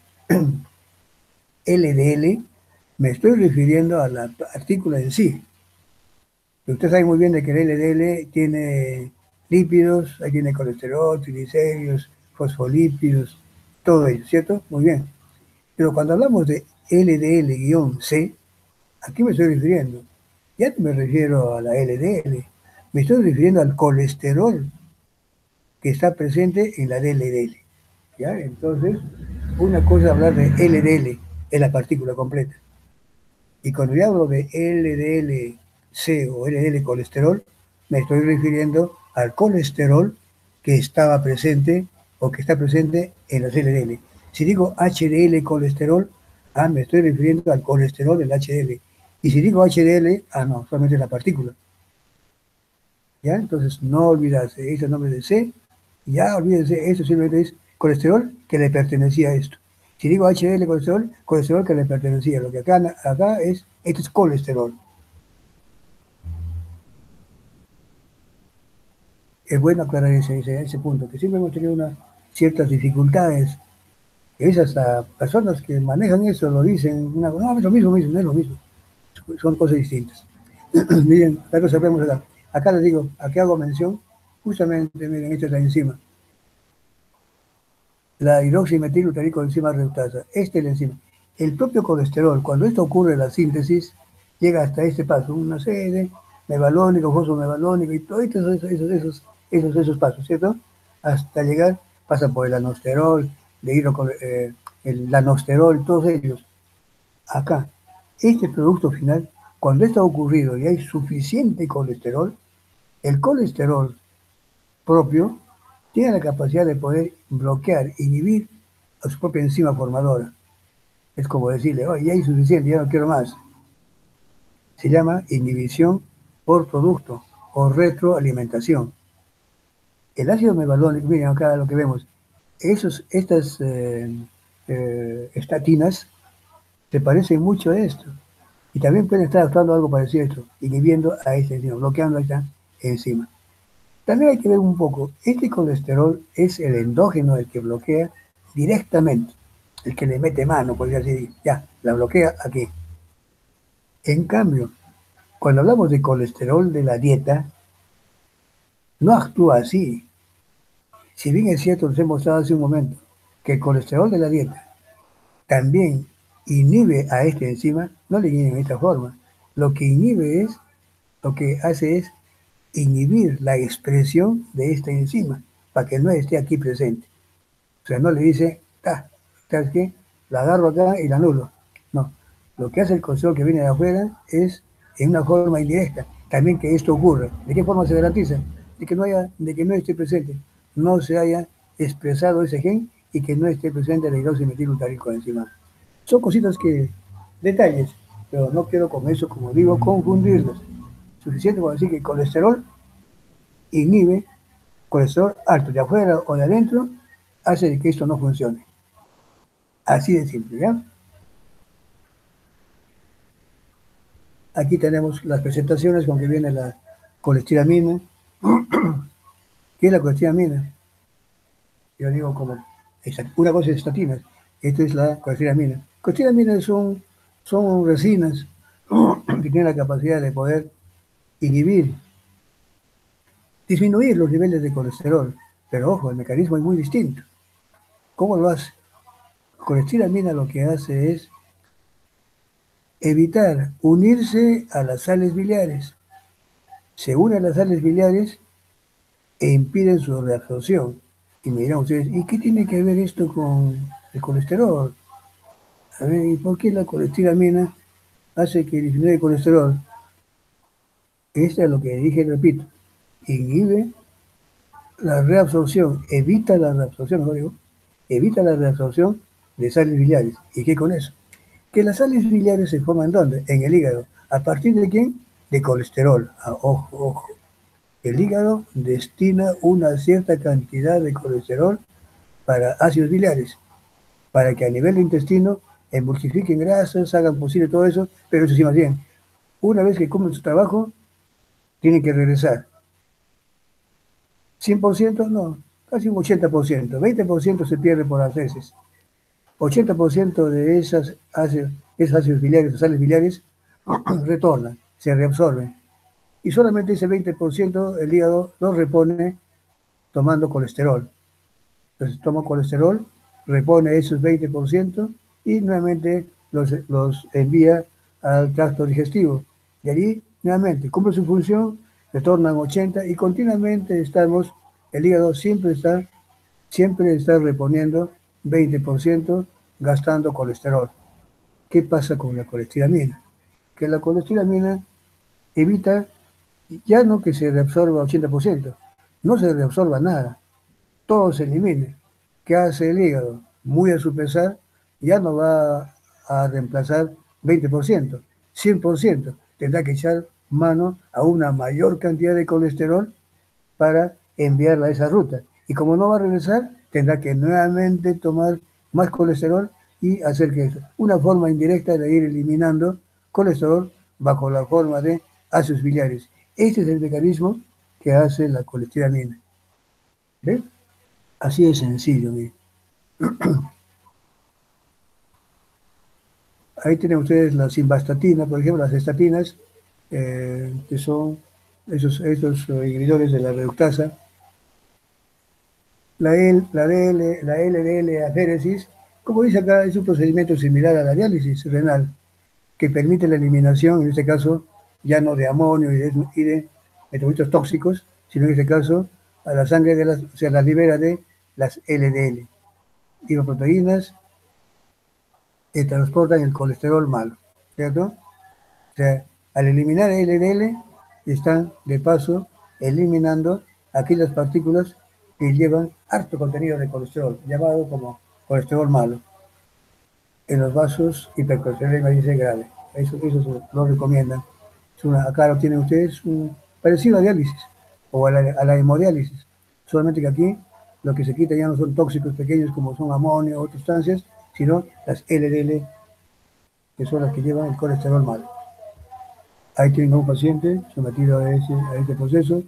Speaker 1: L D L, me estoy refiriendo a la partícula en sí. Usted sabe muy bien de que el L D L tiene lípidos, ahí tiene colesterol, triglicéridos, fosfolípidos, todo ello, ¿cierto? Muy bien. Pero cuando hablamos de L D L-C, ¿a qué me estoy refiriendo? Ya no me refiero a la L D L, me estoy refiriendo al colesterol que está presente en la D L D L. ¿Ya? Entonces, una cosa es hablar de L D L, es la partícula completa. Y cuando yo hablo de L D L-C o L D L colesterol, me estoy refiriendo al colesterol que estaba presente o que está presente en los L D L. Si digo H D L colesterol, ah, me estoy refiriendo al colesterol del H D L. Y si digo H D L, ah, no, solamente la partícula. ¿Ya? Entonces, no olvidarse, ese nombre de C, ya olvídense, eso simplemente es colesterol que le pertenecía a esto. Si digo H D L colesterol, colesterol que le pertenecía. Lo que acá, acá es, este es colesterol. Es bueno aclarar ese, ese, ese punto, que siempre hemos tenido unas ciertas dificultades. Esas uh, personas que manejan eso lo dicen, una, no, es lo mismo, mismo, no es lo mismo. Son cosas distintas. Miren, acá lo sabemos acá. Acá les digo, aquí hago mención, justamente, miren, esta es la enzima. La hidroximetilglutaricoenzima reductasa. Este es la enzima. El propio colesterol, cuando esto ocurre en la síntesis, llega hasta este paso, una sede, mevalónico, fosfomevalónico, y todos esos, esos, esos, esos, esos pasos, ¿cierto? Hasta llegar, pasa por el anosterol, de hidro, eh, el lanosterol, todos ellos. Acá, este producto final, cuando esto ha ocurrido y hay suficiente colesterol, el colesterol propio tiene la capacidad de poder bloquear, inhibir a su propia enzima formadora. Es como decirle, oye, ya hay suficiente, ya no quiero más. Se llama inhibición por producto o retroalimentación. El ácido mevalónico, miren acá lo que vemos, esos, estas eh, eh, estatinas se parecen mucho a esto. Y también pueden estar actuando algo parecido a esto, inhibiendo a esta enzima, bloqueando a esta enzima. También hay que ver un poco, este colesterol es el endógeno el que bloquea directamente, el que le mete mano, podría decir, ya, la bloquea aquí. En cambio, cuando hablamos de colesterol de la dieta, no actúa así. Si bien es cierto, nos he mostrado hace un momento, que el colesterol de la dieta también inhibe a esta enzima, no le inhibe de esta forma. Lo que inhibe es, lo que hace es inhibir la expresión de esta enzima, para que no esté aquí presente. O sea, no le dice, ah, ¿sabes qué? La agarro acá y la anulo. No, lo que hace el colesterol que viene de afuera es en una forma indirecta, también que esto ocurra. ¿De qué forma se garantiza? De que no haya, de que no esté presente, no se haya expresado ese gen y que no esté presente la hidroximetilglutaricoenzima. Son cositas que, detalles, pero no quiero con eso, como digo, confundirlos. suficiente para decir que el colesterol inhibe, colesterol alto de afuera o de adentro, hace de que esto no funcione. Así de simple, ¿ya? Aquí tenemos las presentaciones con que viene la colestiramina. ¿Qué es la colestiramina? Yo digo como, una cosa es estatinas, esto es la colestiramina. Colestiramina son, son resinas que tienen la capacidad de poder inhibir, disminuir los niveles de colesterol. Pero ojo, el mecanismo es muy distinto. ¿Cómo lo hace? Colestiramina lo que hace es evitar unirse a las sales biliares. Se une a las sales biliares e impiden su reabsorción. Y me dirán ustedes, ¿y qué tiene que ver esto con el colesterol? A ver, ¿y por qué la colestiramina hace que disminuya el colesterol? Esto es lo que dije, repito, inhibe la reabsorción, evita la reabsorción, ¿no digo? Evita la reabsorción de sales biliares. ¿Y qué con eso? Que las sales biliares se forman ¿dónde? En el hígado. ¿A partir de quién? De colesterol. Ah, ojo, ojo. El hígado destina una cierta cantidad de colesterol para ácidos biliares, para que a nivel de intestino emulsifiquen grasas, hagan posible todo eso, pero eso sí más bien. Una vez que cumplen su trabajo, tienen que regresar. cien por ciento no, casi un ochenta por ciento. veinte por ciento se pierde por las heces. ochenta por ciento de esas ácidos, esos ácidos biliares, esas sales biliares, retornan, se reabsorben. Y solamente ese veinte por ciento el hígado lo repone tomando colesterol. Entonces toma colesterol, repone esos veinte por ciento y nuevamente los, los envía al tracto digestivo. Y allí nuevamente cumple su función, retornan ochenta y continuamente estamos, el hígado siempre está, siempre está reponiendo veinte por ciento gastando colesterol. ¿Qué pasa con la colestiramina? Que la colestiramina evita ya no que se reabsorba ochenta por ciento, no se reabsorba nada, todo se elimine. ¿Qué hace el hígado? Muy a su pesar, ya no va a reemplazar veinte por ciento, cien por ciento. Tendrá que echar mano a una mayor cantidad de colesterol para enviarla a esa ruta. Y como no va a regresar, tendrá que nuevamente tomar más colesterol y hacer que eso. Una forma indirecta de ir eliminando colesterol bajo la forma de ácidos biliares. Este es el mecanismo que hace la colestiramina. ¿Ves? Así de sencillo. ¿Ve? Ahí tienen ustedes la simvastatina, por ejemplo, las estatinas, eh, que son esos, esos inhibidores de la reductasa. La, L, la, D L, la L D L aféresis, como dice acá, es un procedimiento similar a la diálisis renal, que permite la eliminación, en este caso, ya no de amonio y de, y de metabolitos tóxicos, sino en este caso, a la sangre de las, o sea, la libera de las L D L, lipoproteínas que transportan el colesterol malo, ¿cierto? O sea, al eliminar L D L, están de paso eliminando aquellas partículas que llevan harto contenido de colesterol, llamado como colesterol malo, en los vasos hipercolesterolemia grave. Eso, eso lo recomiendan. Es una, acá lo tienen ustedes, un, parecido a diálisis o a la, a la hemodiálisis, solamente que aquí lo que se quita ya no son tóxicos pequeños como son amonio o otras sustancias, sino las L D L, que son las que llevan el colesterol malo. Ahí tienen a un paciente sometido a, ese, a este proceso.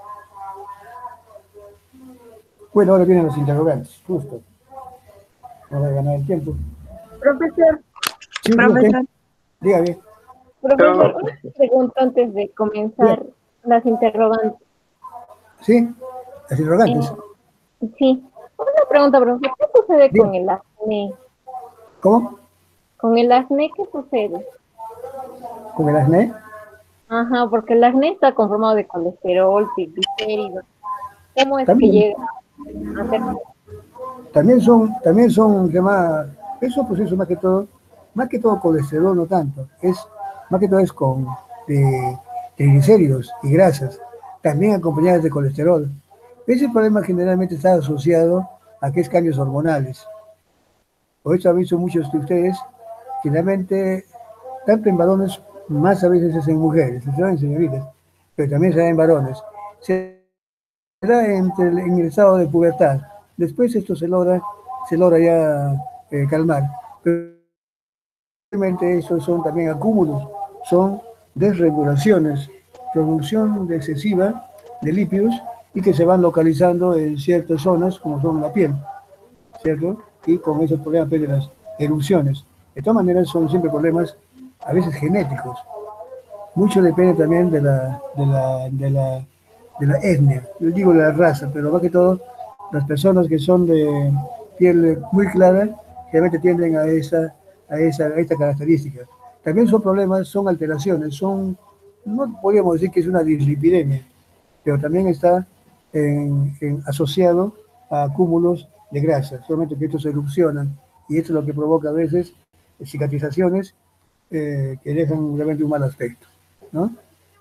Speaker 1: Bueno, ahora vienen los interrogantes, justo. Vamos a ganar el tiempo.
Speaker 2: Profesor,
Speaker 1: Sí,
Speaker 2: profesor,
Speaker 1: dígame.
Speaker 2: profesor, una pregunta antes de comenzar
Speaker 1: Bien.
Speaker 2: las interrogantes.
Speaker 1: ¿Sí? Las interrogantes.
Speaker 2: Eh, sí, una pregunta, profesor, ¿qué sucede
Speaker 1: Bien.
Speaker 2: con el acné?
Speaker 1: ¿Cómo?
Speaker 2: ¿Con el acné qué sucede?
Speaker 1: ¿Con el acné?
Speaker 2: Ajá, porque el acné está conformado de colesterol, triglicéridos. ¿Cómo es que
Speaker 1: También,
Speaker 2: llega a ser?
Speaker 1: también son, también son, ¿qué más? Esos procesos más que todo, más que todo colesterol no tanto, es, más que todo es con eh, triglicéridos y grasas, también acompañadas de colesterol. Ese problema generalmente está asociado a que es cambios hormonales. Por eso han visto muchos de ustedes, generalmente, tanto en varones, más a veces es en mujeres, ¿saben, señoritas? pero también se da en varones. Se da entre el- en el estado de pubertad. Después esto se logra, se logra ya eh, calmar. Pero realmente esos son también acúmulos, son desregulaciones, producción de excesiva de lípidos y que se van localizando en ciertas zonas como son la piel, ¿cierto? Y con esos problemas pues, de las erupciones. De todas maneras son siempre problemas a veces genéticos. Mucho depende también de la, de la, de la, de la etnia, yo digo de la raza, pero más que todo las personas que son de piel muy clara realmente tienden a esa, a esa, a esta característica. También son problemas, son alteraciones, son, no podríamos decir que es una dislipidemia, pero también está en, en asociado a acúmulos de grasa, solamente que estos erupcionan y esto es lo que provoca a veces cicatrizaciones eh, que dejan realmente un mal aspecto, ¿no?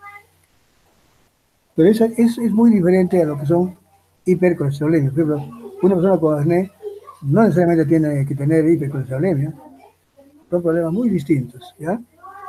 Speaker 1: Pero esa es, es muy diferente a lo que son hipercolesterolemias. Por ejemplo, una persona con acné no necesariamente tiene que tener hipercolesterolemia, son problemas muy distintos, ¿ya?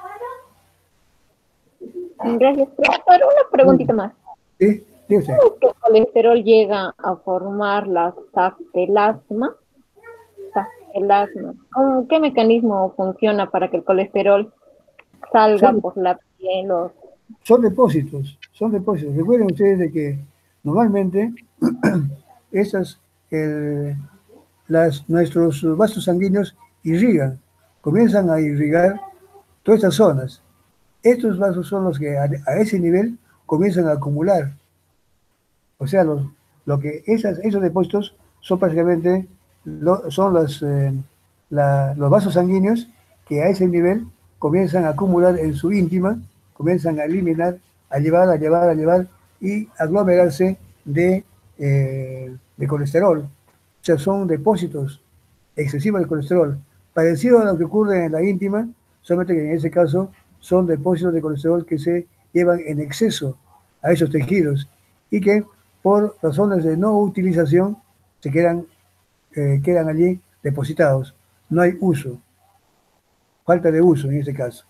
Speaker 2: Gracias, profesor. Una preguntita más.
Speaker 1: ¿Sí? Dígase.
Speaker 2: ¿Cómo es que el colesterol llega a formar la sapelasma? Sapelasma. ¿Cómo- ¿Qué mecanismo funciona para que el colesterol salga
Speaker 1: Son,
Speaker 2: por la piel o
Speaker 1: son depósitos, son depósitos. Recuerden ustedes de que normalmente esas, eh, las, nuestros vasos sanguíneos irrigan, comienzan a irrigar todas estas zonas. Estos vasos son los que a, a ese nivel comienzan a acumular. O sea, los, lo que esas, esos depósitos son prácticamente lo- son los, eh, la- los vasos sanguíneos que a ese nivel comienzan a acumular en su íntima, comienzan a eliminar, a llevar, a llevar, a llevar y aglomerarse de, eh, de colesterol. O sea, son depósitos excesivos de colesterol, parecido a lo que ocurre en la íntima, solamente que en ese caso son depósitos de colesterol que se llevan en exceso a esos tejidos y que por razones de no utilización se quedan, eh, quedan allí depositados. No hay uso, falta de uso en este caso.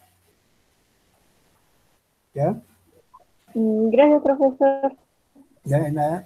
Speaker 1: ¿Ya?
Speaker 2: mm, gracias, profesor.
Speaker 1: Ya no hay nada.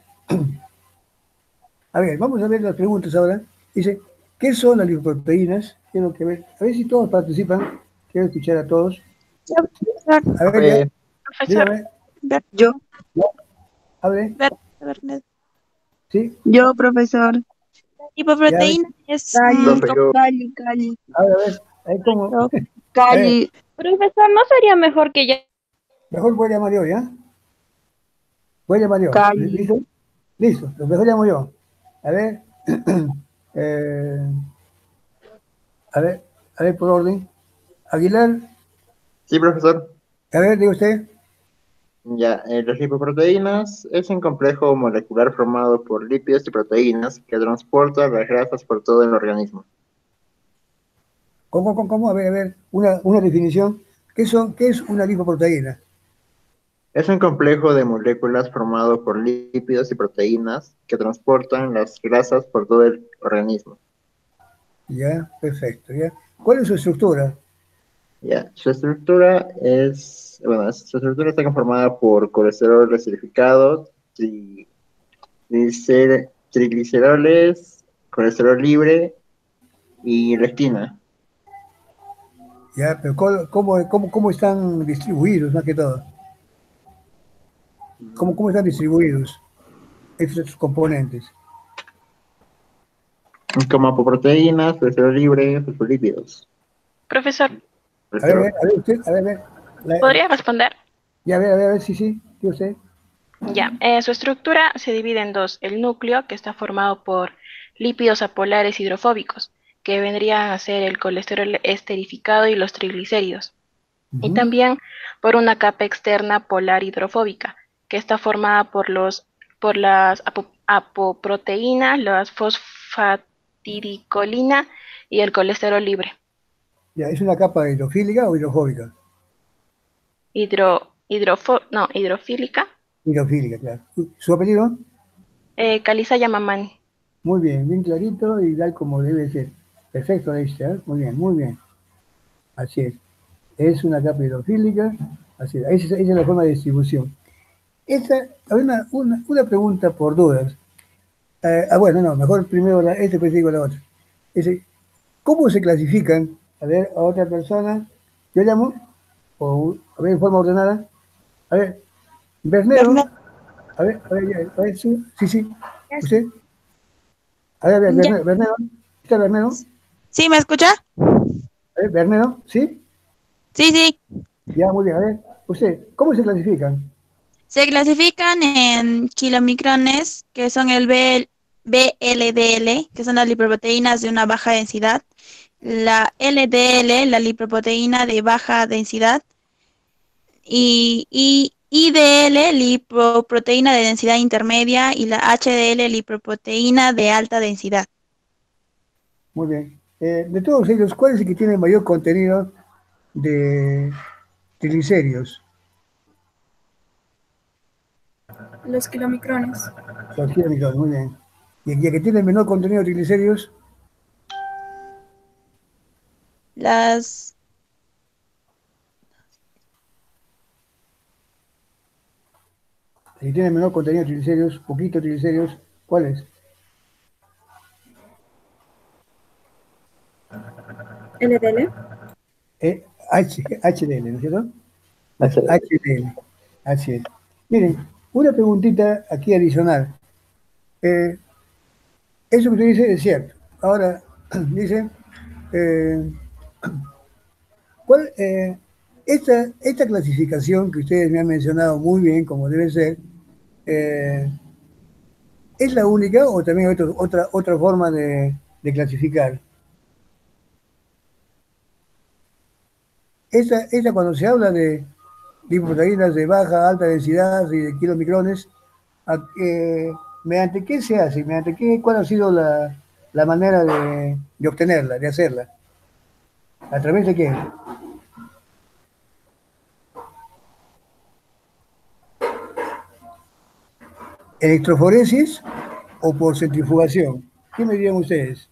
Speaker 1: A ver, vamos a ver las preguntas ahora. Dice, ¿qué son las lipoproteínas? Quiero que ver, a ver si todos participan. Quiero escuchar a todos.
Speaker 3: Yo, profesor,
Speaker 1: A ver, ya,
Speaker 4: Eh,
Speaker 3: profesor,
Speaker 1: dígame.
Speaker 3: Ver- yo,
Speaker 1: ¿No? Hable.
Speaker 3: Ver- Bernet.
Speaker 1: ¿Sí?
Speaker 3: Yo, profesor.
Speaker 1: Ya, a ver.
Speaker 3: Hipoproteína es mm,
Speaker 4: profe,
Speaker 3: como
Speaker 4: yo,
Speaker 3: Cali, Cali.
Speaker 1: A ver, a ver. Ahí como.
Speaker 3: Yo,
Speaker 1: A ver,
Speaker 3: Cali.
Speaker 5: Profesor, ¿no sería mejor que ya...
Speaker 1: mejor voy a llamar yo, ¿ya? Voy a llamar yo.
Speaker 3: Cali.
Speaker 1: ¿Listo? Listo. Lo mejor llamo yo. A ver. eh, a ver, a ver, por orden. Aguilar,
Speaker 4: sí, profesor.
Speaker 1: a ver, diga usted.
Speaker 4: Ya, eh, las lipoproteínas es un complejo molecular formado por lípidos y proteínas que transporta las grasas por todo el organismo.
Speaker 1: ¿Cómo, cómo, cómo? A ver, a ver, una, una definición. ¿Qué, son, ¿Qué es una lipoproteína?
Speaker 4: Es un complejo de moléculas formado por lípidos y proteínas que transportan las grasas por todo el organismo.
Speaker 1: Ya, perfecto, ya. ¿Cuál es su estructura?
Speaker 4: Ya, su estructura es, bueno, su estructura está conformada por colesterol reserificado, tri- tricer- trigliceroles, colesterol libre y lectina.
Speaker 1: Ya, pero ¿cómo, cómo, cómo, cómo están distribuidos, más que todo? ¿Cómo, cómo están distribuidos estos componentes?
Speaker 4: Como apoproteínas, colesterol libre, fosfolípidos.
Speaker 5: Profesor,
Speaker 1: A ver, a
Speaker 4: Colesterol.
Speaker 1: ver, a ver, usted, a ver, a ver. La-
Speaker 5: ¿podría responder?
Speaker 1: ya, a ver, a ver, a ver, sí, sí, diga usted.
Speaker 5: Ya, eh, su estructura se divide en dos. El núcleo, que está formado por lípidos apolares hidrofóbicos, que vendrían a ser el colesterol esterificado y los triglicéridos. Y
Speaker 1: Ujú.
Speaker 5: también por una capa externa polar hidrofóbica, que está formada por los por las apo- apoproteínas, las fosfatidilcolina y el colesterol libre.
Speaker 1: Ya, ¿es una capa hidrofílica o hidrofóbica?
Speaker 5: Hidro, hidrofo, no, hidrofílica,
Speaker 1: Hidrofílica, claro. ¿Su apellido?
Speaker 5: eh, caliza Yamamani.
Speaker 1: Muy bien, bien clarito y tal como debe ser. Perfecto, ahí está, ¿eh? Muy bien, muy bien. Así es. Es una capa hidrofílica, así es. Esa, esa es la forma de distribución. Esta, hay una, una, una pregunta por dudas. Eh, ah, bueno, no, mejor primero la, este, pues digo la otra. Dice, ¿cómo se clasifican? A ver, a otra persona. Yo llamo, o a ver, en forma ordenada. A ver, Bernero.
Speaker 3: Bernardo.
Speaker 1: A ver, a ver, ya, a ver, sí, sí, sí. ¿Usted? A ver, a ver,
Speaker 3: Ya.
Speaker 1: Bernero, Bernero. ¿Está Bernero?
Speaker 3: ¿Sí me escucha?
Speaker 1: A ver, Bernero, ¿sí?
Speaker 3: Sí, sí.
Speaker 1: Ya, muy bien. A ver, usted, ¿cómo se clasifican?
Speaker 3: Se clasifican en kilomicrones, que son el B- B L D L, que son las lipoproteínas de una baja densidad, la L D L, la lipoproteína de baja densidad, y, y I D L, lipoproteína de densidad intermedia, y la H D L, lipoproteína de alta densidad.
Speaker 1: Muy bien. Eh, de todos ellos, ¿cuál es el que tiene mayor contenido de triglicéridos?
Speaker 6: Los kilomicrones.
Speaker 1: Los kilomicrones, muy bien. Y el que tiene menor contenido de triglicéridos,
Speaker 3: Las
Speaker 1: el que tiene menor contenido de triglicéridos, poquito triglicéridos, ¿cuál es?
Speaker 6: L D L.
Speaker 1: Eh, H, HDL, ¿no es cierto?
Speaker 4: H D L.
Speaker 1: HDL. Así es. Miren, una preguntita aquí adicional. Eh, eso que usted dice es cierto. Ahora, dice, eh, ¿cuál, eh, esta, esta clasificación que ustedes me han mencionado muy bien, como debe ser, eh, ¿es la única o también hay otro- otra, otra forma de, de clasificar? Esta, esta cuando se habla de lipoproteínas de baja, alta densidad y de kilomicrones, ¿a- eh, ¿mediante qué se hace? ¿Mediante qué? ¿Cuál ha sido la, la manera de, de obtenerla, de hacerla? ¿A través de qué? ¿Electroforesis o por centrifugación? ¿Qué me dirían ustedes?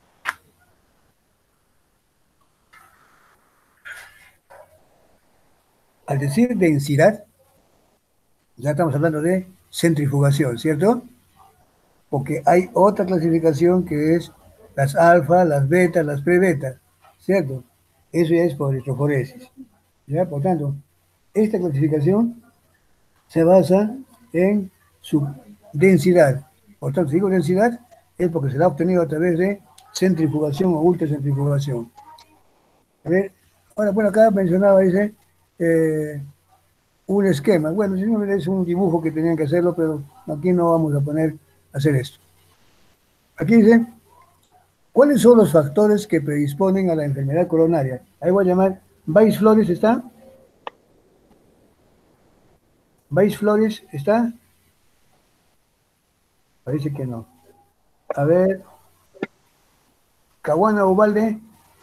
Speaker 1: Al decir densidad, ya estamos hablando de centrifugación, ¿cierto? Porque hay otra clasificación que es las alfa, las beta, las pre-beta, ¿cierto? Eso ya es por electroforesis. ¿Ya? Por tanto, esta clasificación se basa en su densidad. Por tanto, si digo densidad, es porque se la ha obtenido a través de centrifugación o ultracentrifugación. A ver, ahora, bueno, acá mencionaba, dice, eh, un esquema. Bueno, simplemente es un dibujo que tenían que hacerlo, pero aquí no vamos a poner a hacer esto. Aquí dice, ¿cuáles son los factores que predisponen a la enfermedad coronaria? Ahí voy a llamar, ¿Vais Flores está? ¿Vais Flores está? Parece que no. A ver, Caguana Ubalde,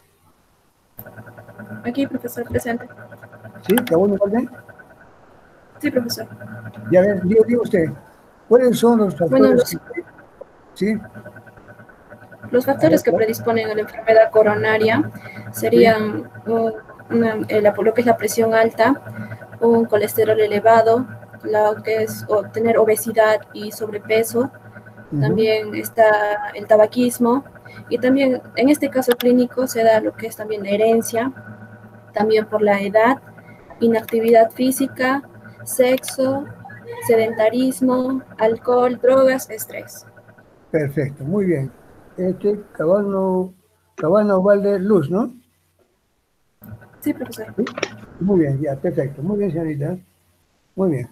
Speaker 6: Aquí, profesor, presente.
Speaker 1: ¿sí? Caguana Ubalde.
Speaker 6: Sí, profesor.
Speaker 1: Ya ver, diga, diga usted, ¿cuáles son los
Speaker 6: Bueno,
Speaker 1: factores
Speaker 6: los,
Speaker 1: que... Sí,
Speaker 6: los
Speaker 1: a ver,
Speaker 6: factores que predisponen a la enfermedad coronaria serían uh, una- eh, la- lo que es la presión alta, un colesterol elevado, lo que es o tener obesidad y sobrepeso.
Speaker 1: ujú,
Speaker 6: También está el tabaquismo y también en este caso clínico se da lo que es también la herencia, también por la edad, inactividad física, sexo, sedentarismo, alcohol, drogas, estrés.
Speaker 1: perfecto, muy bien. Este, Caguana, Caguana Ubalde Luz, ¿no?
Speaker 6: Sí, profesor.
Speaker 1: Sí, muy bien, ya, perfecto. Muy bien, señorita. Muy bien.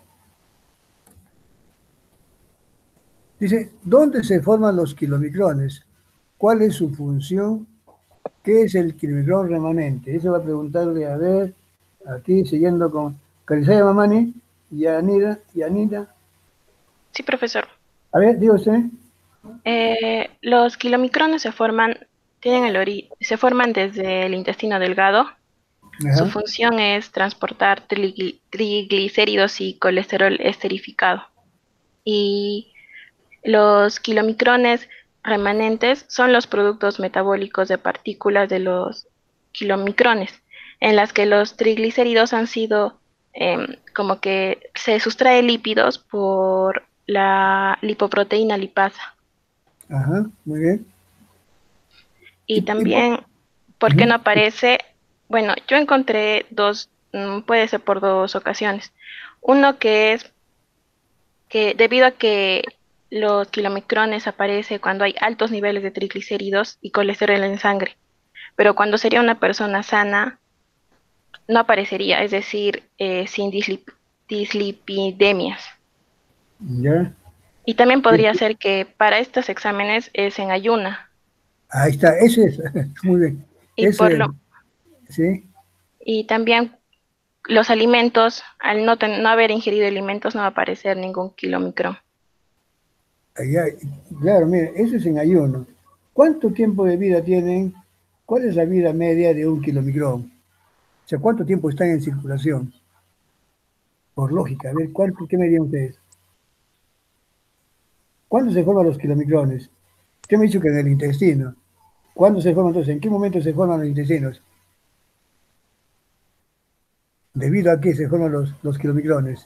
Speaker 1: Dice, ¿dónde se forman los kilomicrones? ¿Cuál es su función? ¿Qué es el kilomicrón remanente? Eso va a preguntarle, a ver, aquí siguiendo con Carizaya Mamani y Anida, y Anida.
Speaker 5: Sí, profesor.
Speaker 1: A ver, diga usted.
Speaker 5: Eh, los kilomicrones se forman, tienen el ori- se forman desde el intestino delgado. Su
Speaker 1: Ajá,
Speaker 5: función es transportar trigli- triglicéridos y colesterol esterificado. Y los kilomicrones remanentes son los productos metabólicos de partículas de los kilomicrones, en las que los triglicéridos han sido em, como que se sustrae lípidos por la lipoproteína lipasa.
Speaker 1: Ajá, muy bien.
Speaker 5: Y
Speaker 1: Y, y por-
Speaker 5: también, ¿por qué no
Speaker 1: Ujú.
Speaker 5: aparece? Bueno, yo encontré dos, mm, puede ser por dos ocasiones. Uno que es que debido a que los kilomicrones aparece cuando hay altos niveles de triglicéridos y colesterol en sangre, pero cuando sería una persona sana no aparecería, es decir, eh, sin dislip- dislipidemias.
Speaker 1: Ya.
Speaker 5: Y también
Speaker 1: Bien.
Speaker 5: podría ser que para estos exámenes es en ayuna
Speaker 1: Ahí está, ese es, muy bien.
Speaker 5: y por
Speaker 1: Ese,
Speaker 5: lo
Speaker 1: sí.
Speaker 5: y también los alimentos, al no, ten- no haber ingerido alimentos, no va a aparecer ningún kilomicrón.
Speaker 1: Allá, claro, mire, eso es en ayuno. ¿Cuánto tiempo de vida tienen? ¿Cuál es la vida media de un kilomicrón? O sea, ¿cuánto tiempo están en circulación? Por lógica, a ver, ¿cuánto, qué me dirían ustedes? ¿Cuándo se forman los kilomicrones? Usted me ha dicho que en el intestino. ¿Cuándo se forman entonces? ¿En qué momento se forman los intestinos? ¿Debido a qué se forman los, los kilomicrones?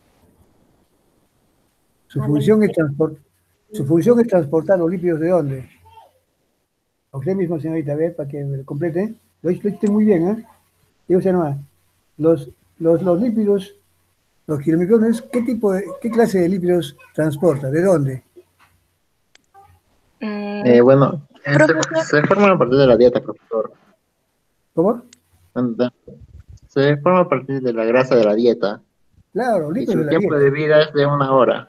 Speaker 1: Su
Speaker 2: A la
Speaker 1: función es,
Speaker 2: inte-
Speaker 1: transport, su función es transportar los lípidos de dónde? A usted mismo, señorita, a ver, para que me lo complete. Lo hiciste muy bien, ¿eh? Digo, sea nomás, los, los, los lípidos, los kilomicrones, ¿qué tipo de, qué clase de lípidos transporta? ¿De dónde?
Speaker 5: Mm,
Speaker 4: Eh, bueno, eh, se,
Speaker 3: Profesor,
Speaker 4: se forma a partir de la dieta, profesor.
Speaker 1: ¿Cómo?
Speaker 4: Anda- Se forma a partir de la grasa de la dieta
Speaker 1: Claro, los
Speaker 4: y
Speaker 1: lípidos de
Speaker 4: su
Speaker 1: la
Speaker 4: tiempo
Speaker 1: dieta.
Speaker 4: de vida es de una hora.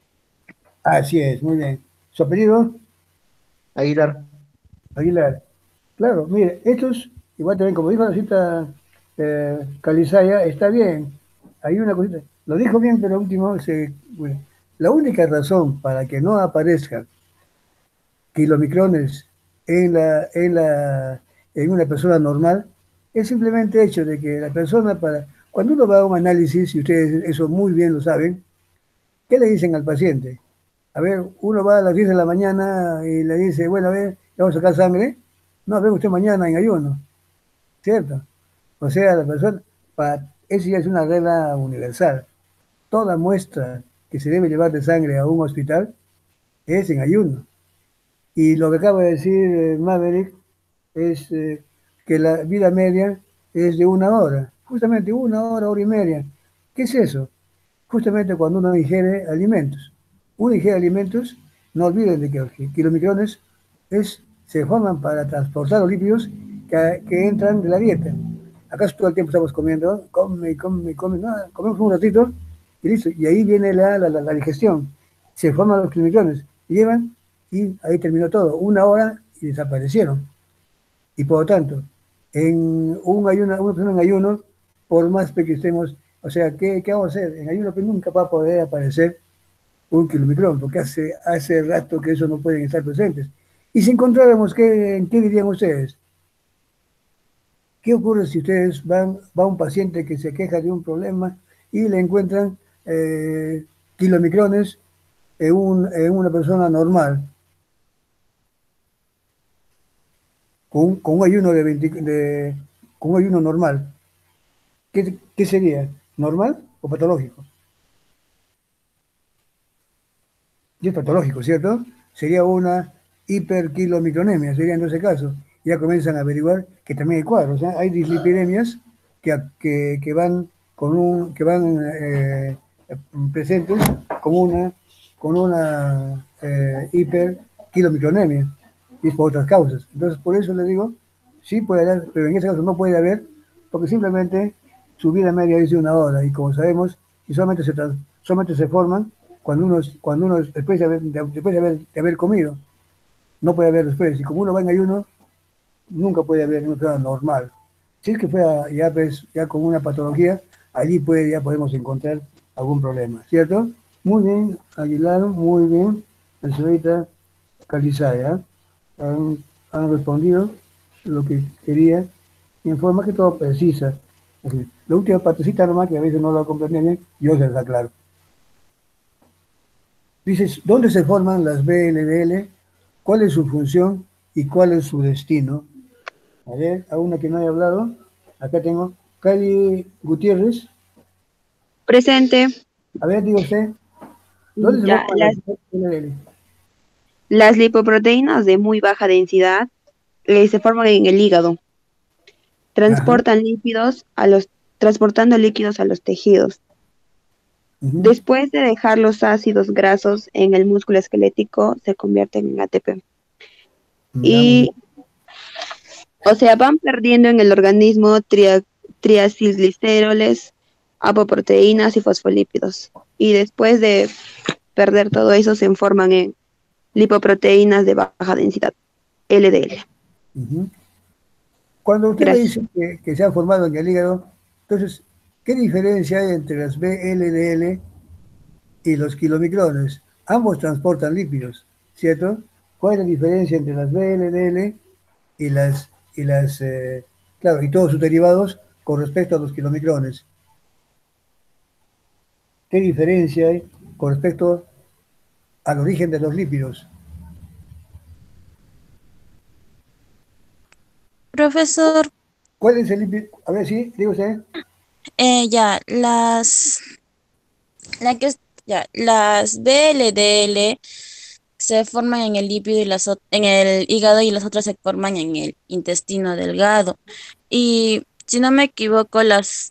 Speaker 1: Así es, muy bien. ¿Su apellido?
Speaker 4: Aguilar.
Speaker 1: Aguilar. Claro, mire, estos, igual también, como dijo la cita eh, Calizaya, está bien. Hay una cosita, lo dijo bien, pero último, se, bueno, la única razón para que no aparezcan kilomicrones en la, en la, en una persona normal es simplemente el hecho de que la persona para, cuando uno va a un análisis, y ustedes eso muy bien lo saben, ¿qué le dicen al paciente? A ver, uno va a las diez de la mañana y le dice, bueno, a ver, le vamos a sacar sangre. No, ve usted mañana en ayuno, ¿cierto? O sea, la persona, para, eso ya es una regla universal. Toda muestra que se debe llevar de sangre a un hospital es en ayuno. Y lo que acaba de decir eh, Maverick es eh, que la vida media es de una hora, justamente una hora, hora y media. ¿Qué es eso? Justamente cuando uno ingiere alimentos. Uno ingiere alimentos, no olviden de que los kilomicrones es, se forman para transportar los lípidos que, que entran de la dieta. ¿Acaso todo el tiempo estamos comiendo? Come, come, come, no, comemos un ratito y listo. Y ahí viene la, la, la, la digestión. Se forman los kilomicrones, llevan y ahí terminó todo. Una hora y desaparecieron. Y por lo tanto, en un ayuno, una persona en ayuno, por más que estemos, o sea, ¿qué, ¿qué, vamos a hacer? En ayuno que nunca va a poder aparecer un kilomicrón, porque hace, hace rato que eso no pueden estar presentes. Y si encontráramos, ¿qué, ¿qué dirían ustedes? ¿Qué ocurre si ustedes van, va un paciente que se queja de un problema y le encuentran eh, kilomicrones en, un, en una persona normal, con, con un ayuno de, veinte, de con un ayuno normal? ¿Qué, ¿Qué sería? ¿Normal o patológico? Y es patológico, ¿cierto? Sería una hiperquilomicronemia, sería en ese caso. Ya comienzan a averiguar que también hay cuadros, ¿eh? Hay dislipidemias que, que, que van con un, que van eh, presentes con una, con una eh, hiperquilomicronemia, y es por otras causas. Entonces, por eso le digo, sí puede haber, pero en ese caso no puede haber, porque simplemente su vida media es de una hora, y como sabemos, y solamente se, solamente se forman cuando uno, cuando uno después, de haber, de, después de, haber, de haber comido, no puede haber después. Y como uno va en ayuno, nunca puede haber una persona normal. Si es que fuera ya, pues, ya con una patología, allí puede, ya podemos encontrar algún problema, ¿cierto? Muy bien, Aguilar, muy bien. La señorita Calizaya han, han respondido lo que quería y en forma que todo precisa. La última partecita nomás, que a veces no lo comprendía bien, yo se las aclaro. Dices, ¿dónde se forman las B L D L? ¿Cuál es su función y cuál es su destino? A ver, a una que no haya hablado. Acá tengo Cali Gutiérrez.
Speaker 7: Presente.
Speaker 1: A ver, diga usted, ¿dónde se
Speaker 7: Ya,
Speaker 1: forman
Speaker 7: las,
Speaker 1: las L D L?
Speaker 7: las lipoproteínas de muy baja densidad eh, se forman en el hígado.
Speaker 1: Ajá.
Speaker 7: Transportan lípidos a los, transportando líquidos a los tejidos.
Speaker 1: Ujú.
Speaker 7: Después de dejar los ácidos grasos en el músculo esquelético, se convierten en A T P.
Speaker 1: Ya, muy bien.
Speaker 7: Y, o sea, van perdiendo en el organismo tria- triacilgliceroles, apoproteínas y fosfolípidos. Y después de perder todo eso, se forman en lipoproteínas de baja densidad, L D L.
Speaker 1: Ujú. Cuando usted me
Speaker 7: Gracias.
Speaker 1: dice que, que se ha formado en el hígado, entonces, ¿qué diferencia hay entre las B L D L y los kilomicrones? Ambos transportan lípidos, ¿cierto? ¿Cuál es la diferencia entre las B L D L y las, y las, eh, claro, y todos sus derivados con respecto a los kilomicrones? ¿Qué diferencia hay con respecto al origen de los lípidos?
Speaker 3: Profesor,
Speaker 1: ¿Cuál es el lípido? A ver, sí, digo usted.
Speaker 3: eh, ya, las, la que es- ya, las B L D L se forman en el lípido y las, ot- en el hígado y las otras se forman en el intestino delgado. Y si no me equivoco, las,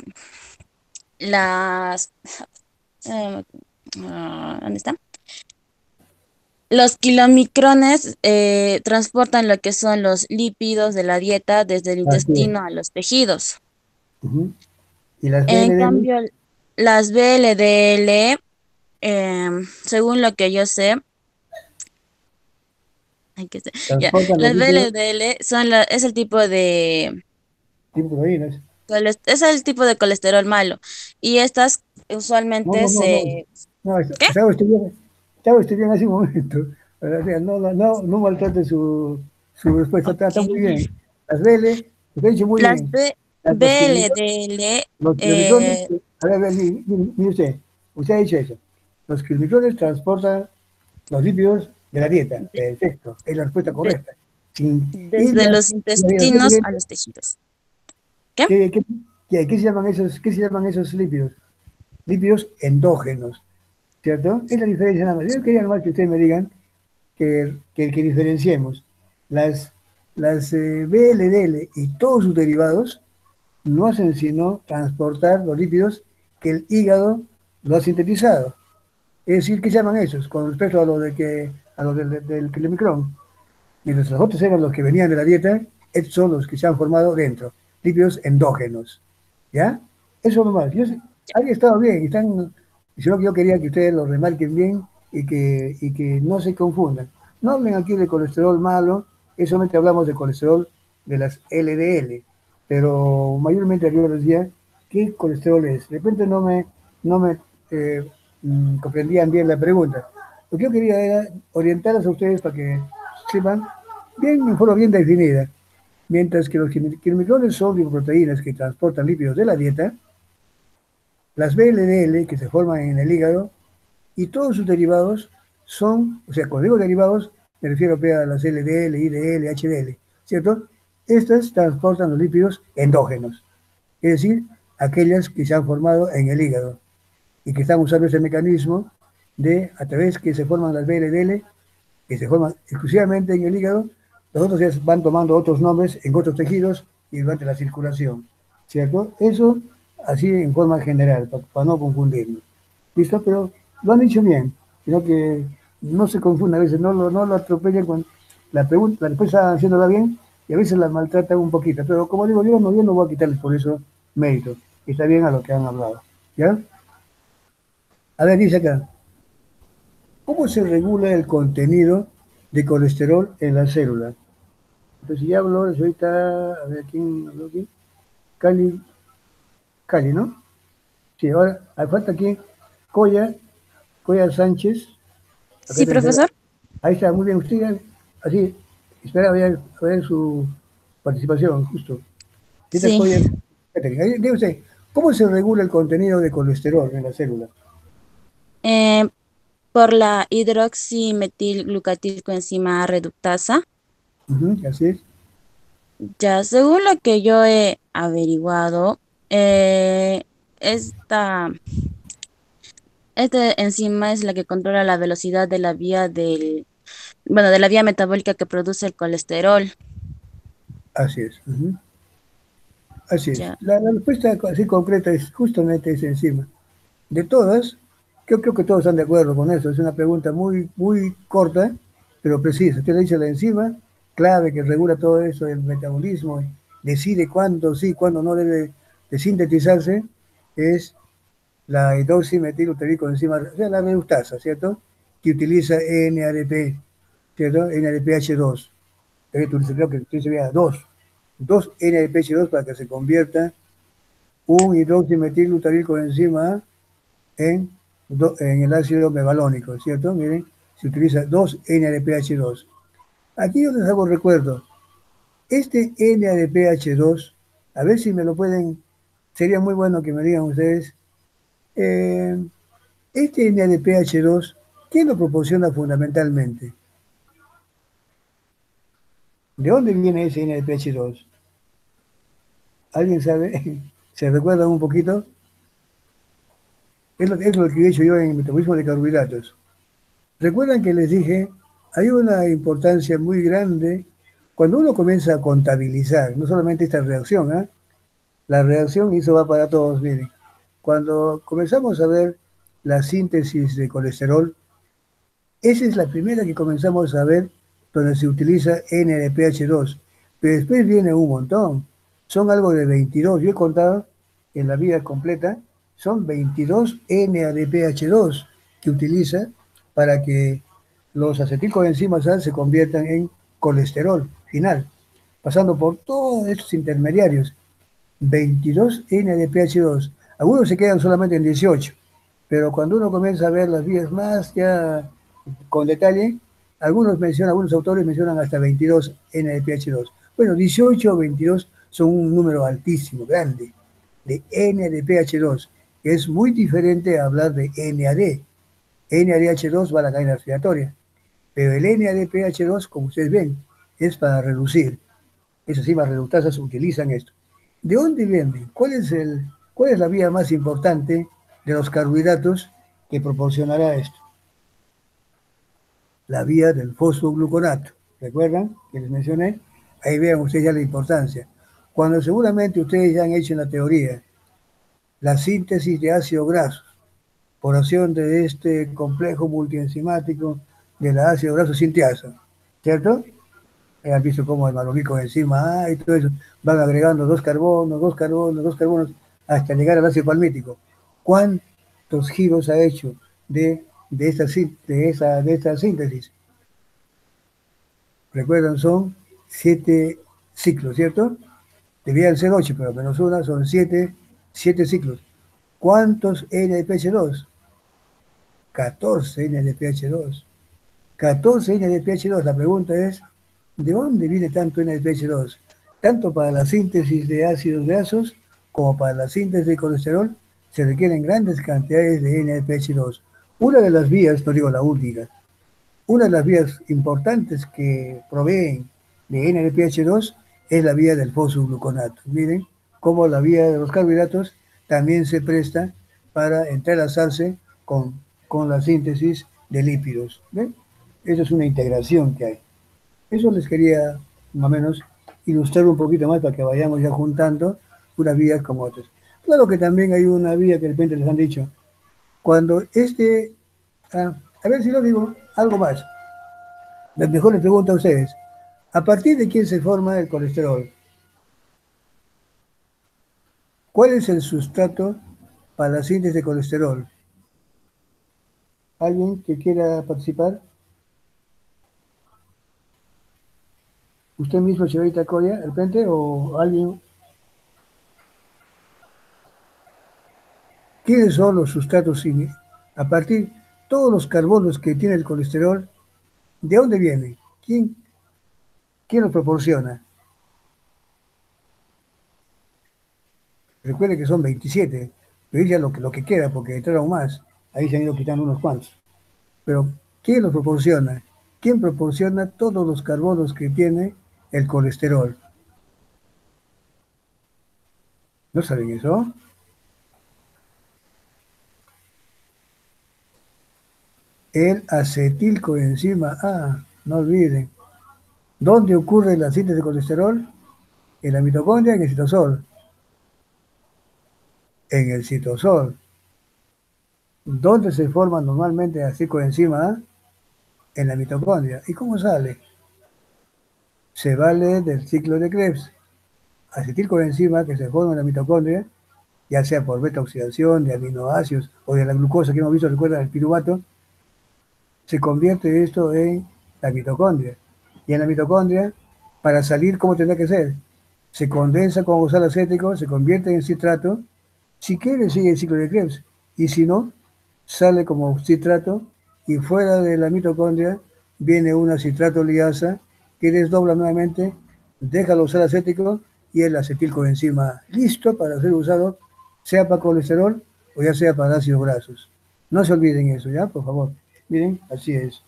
Speaker 3: las, eh, ah, ¿dónde está? Los kilomicrones eh, transportan lo que son los lípidos de la dieta desde el
Speaker 1: Así es.
Speaker 3: intestino a los tejidos.
Speaker 1: Ujú. ¿Y las
Speaker 3: En
Speaker 1: B L D L?
Speaker 3: cambio, las B L D L, em, según lo que yo sé, hay que sé- ya,
Speaker 1: Transportan los
Speaker 3: las
Speaker 1: lípidos
Speaker 3: B L D L son la- es el tipo de
Speaker 1: sin proteínas.
Speaker 3: coles- es el tipo de colesterol malo. Y estas
Speaker 1: No,
Speaker 3: usualmente
Speaker 1: no, no, no.
Speaker 3: se,
Speaker 1: No, está-
Speaker 3: ¿qué?
Speaker 1: estaba usted bien, estaba usted bien hace un momento. O sea, no, no, no, no maltrate su, su respuesta, está,
Speaker 3: Ok.
Speaker 1: está muy bien. Las B L, usted ha dicho muy
Speaker 3: Las
Speaker 1: bien.
Speaker 3: B-
Speaker 1: Las- Los kilomicrones,
Speaker 3: BLDL,
Speaker 1: los kilomicrones,
Speaker 3: eh,
Speaker 1: a ver, a ver, mire, mire- mire usted, usted ha dicho eso. Los kilomicrones transportan los lípidos de la dieta.
Speaker 3: de-
Speaker 1: Perfecto, es la respuesta
Speaker 3: de-
Speaker 1: correcta. Sin, y
Speaker 3: desde
Speaker 1: las,
Speaker 3: los
Speaker 1: y las
Speaker 3: intestinos a
Speaker 1: B L D L,
Speaker 3: los tejidos. ¿Qué?
Speaker 1: ¿qué, qué, qué- qué se llaman esos, qué se llaman esos lípidos? Lípidos endógenos. ¿Cierto? Es la diferencia nada más. Yo quería nomás que ustedes me digan que, que, que diferenciemos las, las eh, B L D L y todos sus derivados no hacen sino transportar los lípidos que el hígado lo ha sintetizado. Es decir, ¿qué se llaman esos? Con respecto a lo de que a lo del, del kilomicrón. Mientras los otros eran los que venían de la dieta, estos son los que se han formado dentro, lípidos endógenos. ¿Ya? Eso nomás. Yo sé- había estado bien, y están, sino que yo quería que ustedes lo remarquen bien y que, y que no se confundan. No hablen aquí de colesterol malo, eso solamente hablamos de colesterol de las L D L, pero mayormente yo les decía, ¿qué colesterol es? De repente no me, no me eh, mm, comprendían bien la pregunta. Lo que yo quería era orientarlos a ustedes para que sepan bien, en forma bien definida. Mientras que los quimicrones son lipoproteínas que transportan lípidos de la dieta, las B L D L que se forman en el hígado y todos sus derivados son, o sea, cuando digo derivados, me refiero a las L D L, I D L, H D L, ¿cierto? Estas transportan los lípidos endógenos, es decir, aquellas que se han formado en el hígado y que están usando ese mecanismo de, a través que se forman las B L D L, que se forman exclusivamente en el hígado, los otros ya van tomando otros nombres en otros tejidos y durante la circulación, ¿cierto? Eso así en forma general, para, para no confundirnos. ¿Listo? Pero lo han dicho bien, sino que no se confunda a veces, no lo, no lo atropellen con la pregunta, la respuesta haciéndola bien y a veces la maltratan un poquito. Pero como digo yo, no, yo no voy a quitarles por eso mérito. Está bien a lo que han hablado. ¿Ya? A ver, dice acá. ¿Cómo se regula el contenido de colesterol en la célula? Entonces ya habló, ahorita, a ver, ¿quién habló aquí? Cali, Cali, ¿no? Sí, ahora, falta aquí, Coya, Coya Sánchez. Acá
Speaker 3: Sí,
Speaker 1: está,
Speaker 3: profesor.
Speaker 1: ahí está, muy bien, usted ya, así, espera a ver, a ver su participación, justo. ¿Qué tal,
Speaker 3: Sí.
Speaker 1: Coya? Ahí, diga usted, ¿cómo se regula el contenido de colesterol en la célula?
Speaker 3: Eh, por la hidroximetilglucatilcoenzima reductasa.
Speaker 1: Ujú, así es.
Speaker 3: Ya, según lo que yo he averiguado, eh, esta
Speaker 8: Esta enzima es la que controla la velocidad de la vía del, bueno, de la vía metabólica que produce el colesterol.
Speaker 1: Así es. Ujú. Así es.
Speaker 8: Ya.
Speaker 1: La, la respuesta así concreta es justamente esa enzima. De todas, yo creo que todos están de acuerdo con eso. Es una pregunta muy, muy corta, pero precisa. Usted le dice la enzima clave que regula todo eso, el metabolismo, decide cuándo sí, cuándo no debe de sintetizarse, es la hidroximetilbutyricoenzima, o sea, la reductasa, ¿cierto? Que utiliza N A D P, ¿cierto? N A D P H dos. Creo que utiliza dos, dos N A D P H dos para que se convierta un hidroximetilbutyricoenzima en, do, en el ácido mevalónico, ¿cierto? Miren, se utiliza dos N A D P H dos. Aquí yo les hago recuerdo, este N A D P H dos, a ver si me lo pueden, sería muy bueno que me digan ustedes, eh, este N A D P H dos, ¿quién lo proporciona fundamentalmente? ¿De dónde viene ese N A D P H dos? ¿Alguien sabe? ¿Se recuerda un poquito? Es lo, es lo que he hecho yo en el metabolismo de carbohidratos. Recuerdan que les dije, hay una importancia muy grande cuando uno comienza a contabilizar, no solamente esta reacción, ¿eh? La reacción, y eso va para todos, miren. Cuando comenzamos a ver la síntesis de colesterol, esa es la primera que comenzamos a ver donde se utiliza N A D P H dos, pero después viene un montón, son algo de veintidós, yo he contado en la vida completa, son veintidós N A D P H dos que utiliza para que los acetilcoenzimas A se conviertan en colesterol final, pasando por todos estos intermediarios, veintidós N A D P H dos, algunos se quedan solamente en dieciocho, pero cuando uno comienza a ver las vías más ya con detalle, algunos mencionan, algunos autores mencionan hasta veintidós N A D P H dos. Bueno, dieciocho o veintidós son un número altísimo, grande, de N A D P H dos, que es muy diferente a hablar de N A D. N A D H dos va a la cadena respiratoria, pero el N A D P H dos, como ustedes ven, es para reducir. Esas enzimas reductasas utilizan esto. ¿De dónde viene? ¿Cuál es, el, ¿Cuál es la vía más importante de los carbohidratos que proporcionará esto? La vía del fosfogluconato. ¿Recuerdan que les mencioné? Ahí vean ustedes ya la importancia. Cuando seguramente ustedes ya han hecho en la teoría la síntesis de ácidos grasos por acción de este complejo multienzimático de la ácido graso sintiasa, ¿cierto? Han visto cómo el malonico encima A y todo eso, van agregando dos carbonos, dos carbonos, dos carbonos, hasta llegar al ácido palmítico. ¿Cuántos giros ha hecho de, de, esta, de, esa, de esta síntesis? Recuerdan, son siete ciclos, ¿cierto? Debían ser ocho, pero menos una, son siete, siete ciclos. ¿Cuántos N A D P H dos? catorce N A D P H dos. catorce N A D P H dos. La pregunta es, ¿de dónde viene tanto N A D P H dos? Tanto para la síntesis de ácidos grasos como para la síntesis de colesterol se requieren grandes cantidades de N A D P H dos. Una de las vías, no digo la única, una de las vías importantes que proveen de N A D P H dos es la vía del fosfogluconato. Miren cómo la vía de los carbohidratos también se presta para entrelazarse con, con la síntesis de lípidos. ¿Ven? Eso es una integración que hay. Eso les quería más o menos ilustrar un poquito más para que vayamos ya juntando unas vías como otras. Claro que también hay una vía que de repente les han dicho. Cuando este... Ah, a ver si lo digo, algo más. Mejor les pregunto a ustedes. ¿A partir de quién se forma el colesterol? ¿Cuál es el sustrato para la síntesis de colesterol? ¿Alguien que quiera participar? ¿Usted mismo, señorita Coria, de repente, o alguien? ¿Quiénes son los sustratos? A partir de todos los carbonos que tiene el colesterol, ¿de dónde vienen? ¿Quién, quién los proporciona? Recuerde que son veintisiete, pero ya lo que, lo que queda, porque entraron más. Ahí se han ido quitando unos cuantos. Pero, ¿quién los proporciona? ¿Quién proporciona todos los carbonos que tiene el colesterol? ¿No saben eso? El acetilcoenzima A, no olviden. ¿Dónde ocurre la síntesis de colesterol? En la mitocondria, en el citosol. En el citosol. ¿Dónde se forma normalmente acetilcoenzima A? En la mitocondria. ¿Y cómo sale? Se vale del ciclo de Krebs. Acetilcoenzima que se forma en la mitocondria, ya sea por beta oxidación de aminoácidos o de la glucosa que hemos visto, recuerda el piruvato, se convierte esto en la mitocondria. Y en la mitocondria, para salir, ¿cómo tendrá que ser? Se condensa con oxalo acético, se convierte en citrato. Si quiere, sigue el ciclo de Krebs. Y si no, sale como citrato y fuera de la mitocondria viene una citrato liasa que desdobla nuevamente, deja el oxalo acético y el acetilcoenzima listo para ser usado, sea para colesterol o ya sea para ácidos grasos. No se olviden eso, ¿ya? Por favor. Miren, así es.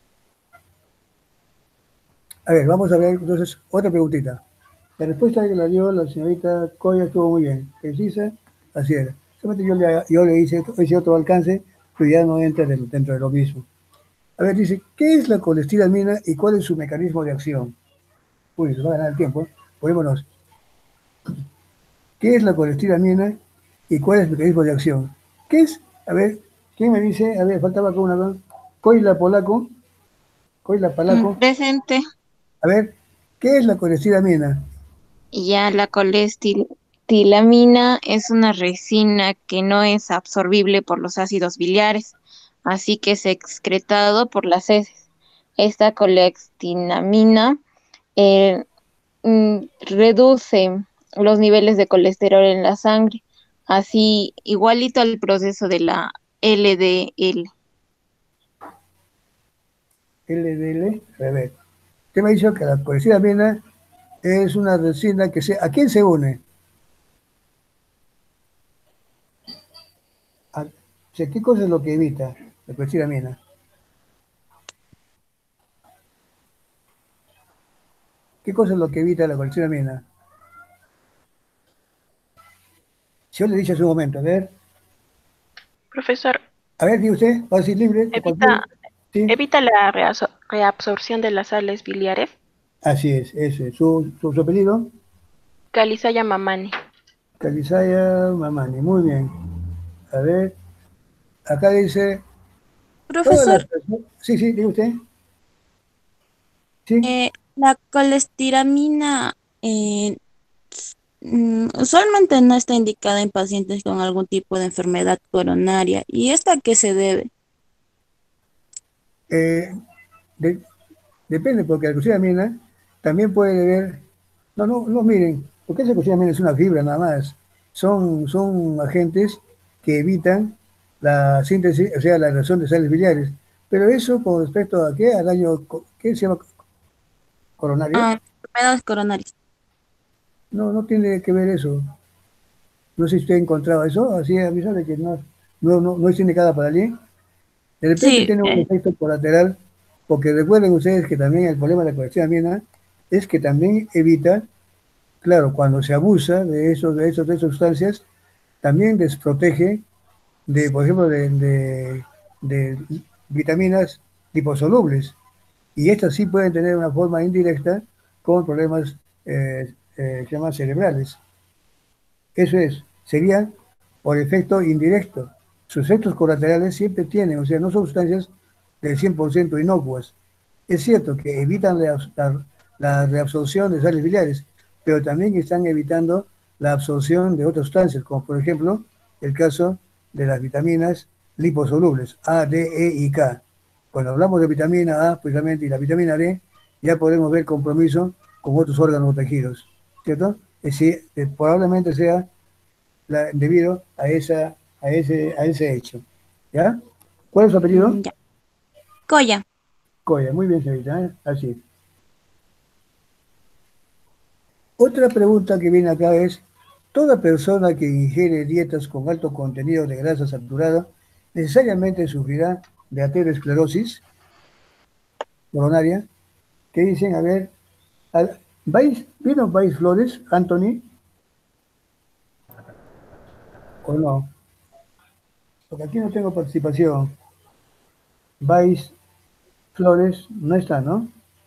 Speaker 1: A ver, vamos a ver entonces otra preguntita. La respuesta que la dio la señorita Coya estuvo muy bien, precisa, así era. Solamente yo le, yo le hice, hice otro alcance, pero ya no entra dentro, dentro de lo mismo. A ver, dice, ¿qué es la colestiramina y cuál es su mecanismo de acción? Uy, se va a ganar el tiempo. Ponémonos. ¿Qué es la colestiramina y cuál es el mecanismo de acción? ¿Qué es? A ver, ¿quién me dice? A ver, faltaba con una. Coila Polaco. Coila Palaco.
Speaker 2: Presente.
Speaker 1: A ver, ¿qué es la colestiramina?
Speaker 2: Ya la colestilamina es una resina que no es absorbible por los ácidos biliares, así que es excretado por las heces. Esta colestilamina eh, mm, reduce los niveles de colesterol en la sangre, así igualito al proceso de la L D L.
Speaker 1: L D L, a ver. Usted me ha dicho que la colestiramina es una resina que se... ¿A quién se une? A, o sea, ¿qué cosa es lo que evita la colestiramina? ¿Qué cosa es lo que evita la colestiramina? Yo le dije hace un momento, a ver.
Speaker 5: Profesor,
Speaker 1: A ver, diga usted, va a decir libre.
Speaker 5: evita,
Speaker 1: ¿Sí?
Speaker 5: evita la reabsor- reabsorción de las sales biliares.
Speaker 1: Así es, ese. ¿Su, su, su apellido?
Speaker 5: Calizaya Mamani.
Speaker 1: Calizaya Mamani, muy bien. A ver, acá dice... Todas las
Speaker 3: Profesor,
Speaker 1: personas... Sí, sí, diga usted. Sí.
Speaker 3: eh, la colestiramina eh, mm, usualmente no está indicada en pacientes con algún tipo de enfermedad coronaria. ¿Y esta a qué se debe?
Speaker 1: Eh, de- depende, porque la colestiramina también puede deber... No, no, no, miren, porque esa colestiramina es una fibra nada más. Son, son agentes que evitan la síntesis, o sea, la reacción de sales biliares. Pero eso con respecto a qué, al daño, co- ¿qué se llama? Coronario.
Speaker 3: Ah, enfermedades coronarias.
Speaker 1: No, no tiene que ver eso. No sé si usted ha encontrado eso, así a mí sabe que no, no, no, no es indicada para allí. De repente
Speaker 3: Sí,
Speaker 1: tiene un
Speaker 3: eh,
Speaker 1: efecto colateral, porque recuerden ustedes que también el problema de la colestiramina es que también evita, claro, cuando se abusa de esos, de esos, de esas sustancias, también desprotege de, por ejemplo, de, de, de vitaminas liposolubles. Y estas sí pueden tener una forma indirecta con problemas eh, eh, se llaman cerebrales. Eso es, sería por efecto indirecto. Sus efectos colaterales siempre tienen, o sea, no son sustancias del cien por ciento inocuas. Es cierto que evitan la, la- la reabsorción de sales biliares, pero también están evitando la absorción de otras sustancias, como por ejemplo el caso de las vitaminas liposolubles, A, D, E y K. Cuando hablamos de vitamina A, precisamente, y la vitamina D, ya podemos ver compromiso con otros órganos o tejidos, ¿cierto? Es decir, eh, probablemente sea la- debido a, esa, a, ese, a ese hecho. ¿Ya? ¿Cuál es su apellido?
Speaker 3: mm, ya. Coya.
Speaker 1: Coya, muy bien, señorita, ¿eh? Así es. Otra pregunta que viene acá es, ¿toda persona que ingiere dietas con alto contenido de grasa saturada necesariamente sufrirá de aterosclerosis coronaria? ¿Qué dicen? A ver, al- ¿vais, ¿vino Vais Flores, Anthony, o no? Porque aquí no tengo participación. Vais Flores no está, ¿no?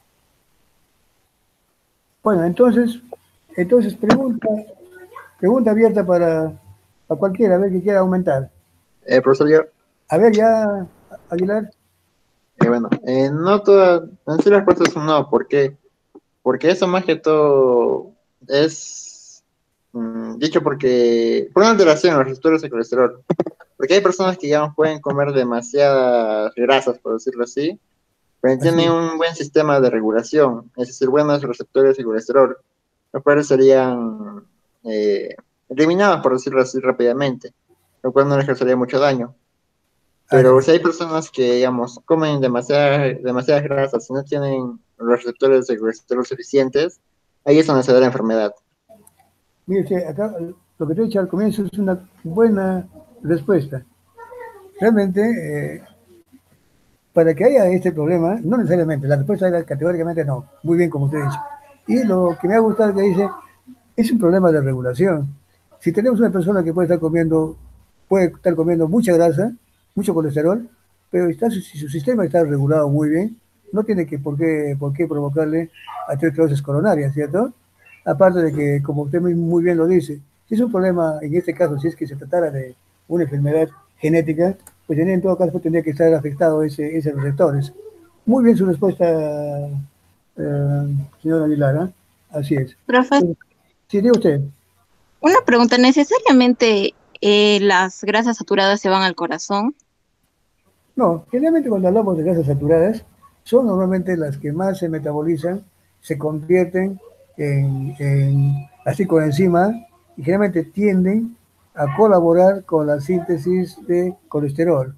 Speaker 1: Bueno, entonces, entonces pregunta, pregunta abierta para, para cualquiera, a ver que quiera aumentar.
Speaker 4: Eh, profesor, yo,
Speaker 1: A ver, ya, Aguilar.
Speaker 4: eh, bueno, eh, no todas, en sí las respuestas son no, ¿por qué? Porque eso más que todo es mm, dicho porque, por una alteración en los receptores de colesterol. Porque hay personas que ya no pueden comer demasiadas grasas, por decirlo así, pero
Speaker 1: Así
Speaker 4: tienen
Speaker 1: es.
Speaker 4: un buen sistema de regulación, es decir, buenos receptores de colesterol, los cuales serían eh, eliminados, por decirlo así, rápidamente, lo cual no les causaría mucho daño.
Speaker 1: Así
Speaker 4: Pero
Speaker 1: es.
Speaker 4: si hay personas que, digamos, comen demasiadas, demasiadas grasas y no tienen los receptores de colesterol suficientes, ahí es donde se da la enfermedad.
Speaker 1: Mire usted, acá lo que te he dicho al comienzo es una buena respuesta. Realmente, eh, para que haya este problema, no necesariamente, la respuesta era categóricamente no. Muy bien, como usted ha dicho. Y lo que me ha gustado que dice, es un problema de regulación. Si tenemos una persona que puede estar comiendo, puede estar comiendo mucha grasa, mucho colesterol, pero está, si su sistema está regulado muy bien, no tiene que por qué, por qué provocarle aterosclerosis coronaria, ¿cierto? Aparte de que, como usted muy, muy bien lo dice, si es un problema, en este caso, si es que se tratara de una enfermedad genética, pues en todo caso tendría que estar afectado ese, esos receptores. Muy bien su respuesta, eh, señora Aguilar, ¿eh? Así es.
Speaker 2: Profe,
Speaker 1: Sí, diga usted.
Speaker 2: una pregunta, ¿necesariamente eh, las grasas saturadas se van al corazón?
Speaker 1: No, generalmente cuando hablamos de grasas saturadas, son normalmente las que más se metabolizan, se convierten en, en así con enzima y generalmente tienden a colaborar con la síntesis de colesterol.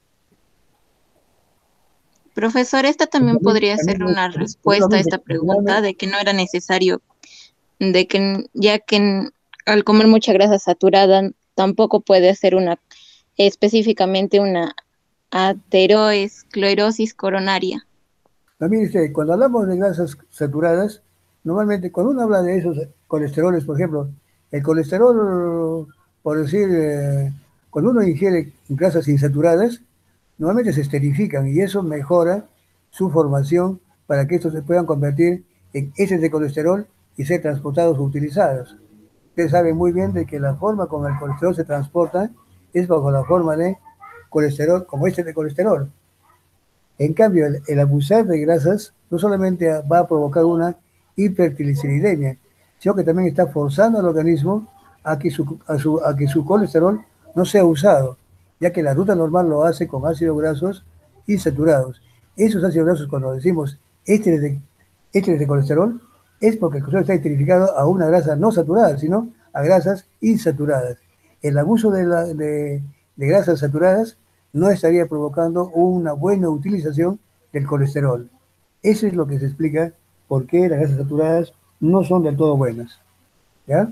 Speaker 2: Profesor, esta también
Speaker 1: También,
Speaker 2: podría ser
Speaker 1: también es,
Speaker 2: una
Speaker 1: por eso
Speaker 2: respuesta a
Speaker 1: mismo,
Speaker 2: esta pregunta
Speaker 1: generalmente,
Speaker 2: de que no era necesario, de que ya que al comer mucha grasa saturada tampoco puede hacer una específicamente una aterosclerosis coronaria.
Speaker 1: también dice, cuando hablamos de grasas saturadas, normalmente cuando uno habla de esos colesteroles, por ejemplo, el colesterol, por decir, eh, cuando uno ingiere grasas insaturadas, normalmente se esterifican y eso mejora su formación para que estos se puedan convertir en heces de colesterol y ser transportados o utilizados. Ustedes saben muy bien de que la forma como el colesterol se transporta es bajo la forma de colesterol, como heces de colesterol. En cambio, el, el abusar de grasas no solamente va a provocar una hipertrigliceridemia, sino que también está forzando al organismo a que su, a su, a que su colesterol no sea usado, ya que la ruta normal lo hace con ácidos grasos insaturados. Esos ácidos grasos, cuando decimos ésteres de, ésteres de colesterol, es porque el colesterol está identificado a una grasa no saturada, sino a grasas insaturadas. El abuso de, la, de, de grasas saturadas no estaría provocando una buena utilización del colesterol. Eso es lo que se explica por qué las grasas saturadas no son del todo buenas. ¿Ya?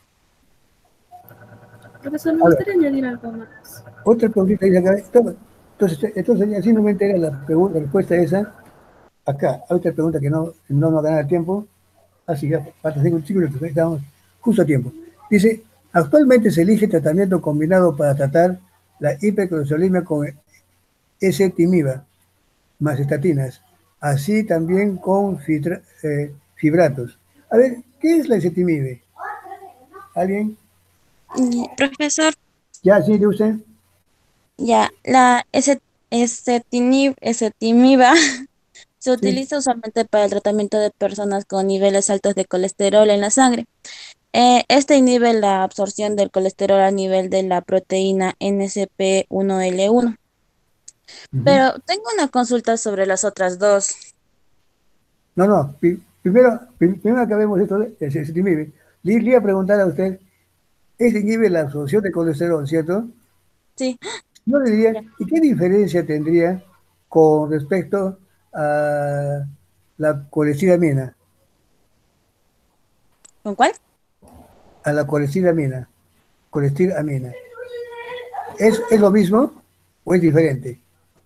Speaker 6: Profesor, me
Speaker 1: A ver,
Speaker 6: gustaría añadir algo más.
Speaker 1: otra preguntita dice acá. Entonces, entonces así no me entera la, pregunta, la respuesta esa. Acá, hay otra pregunta que no, no nos va a ganar tiempo. Así ya, falta cinco, cinco minutos, ¿eh? Estamos justo a tiempo. Dice, actualmente se elige tratamiento combinado para tratar la hipercolesterolemia con ezetimiba, más estatinas, así también con fitra, eh, fibratos. A ver, ¿qué es la ezetimibe? ¿Alguien?
Speaker 3: Y, profesor,
Speaker 1: ¿Ya, sí, de usted?
Speaker 3: ya, la ese- esetinib- ezetimiba se
Speaker 1: Sí.
Speaker 3: utiliza usualmente para el tratamiento de personas con niveles altos de colesterol en la sangre. Eh, este inhibe la absorción del colesterol a nivel de la proteína N S P uno L uno.
Speaker 1: Ujú.
Speaker 3: Pero tengo una consulta sobre las otras dos.
Speaker 1: No, no, pi- primero, pi- primero acabemos esto de de ezetimibe. Le, le iba a preguntar a usted, este inhibe la absorción de colesterol, ¿cierto?
Speaker 3: Sí,
Speaker 1: Yo le diría,
Speaker 3: ya.
Speaker 1: ¿y qué diferencia tendría con respecto a la colestiramina?
Speaker 3: ¿Con cuál?
Speaker 1: A la colestiramina, colestiramina. ¿Es, es lo mismo o es diferente?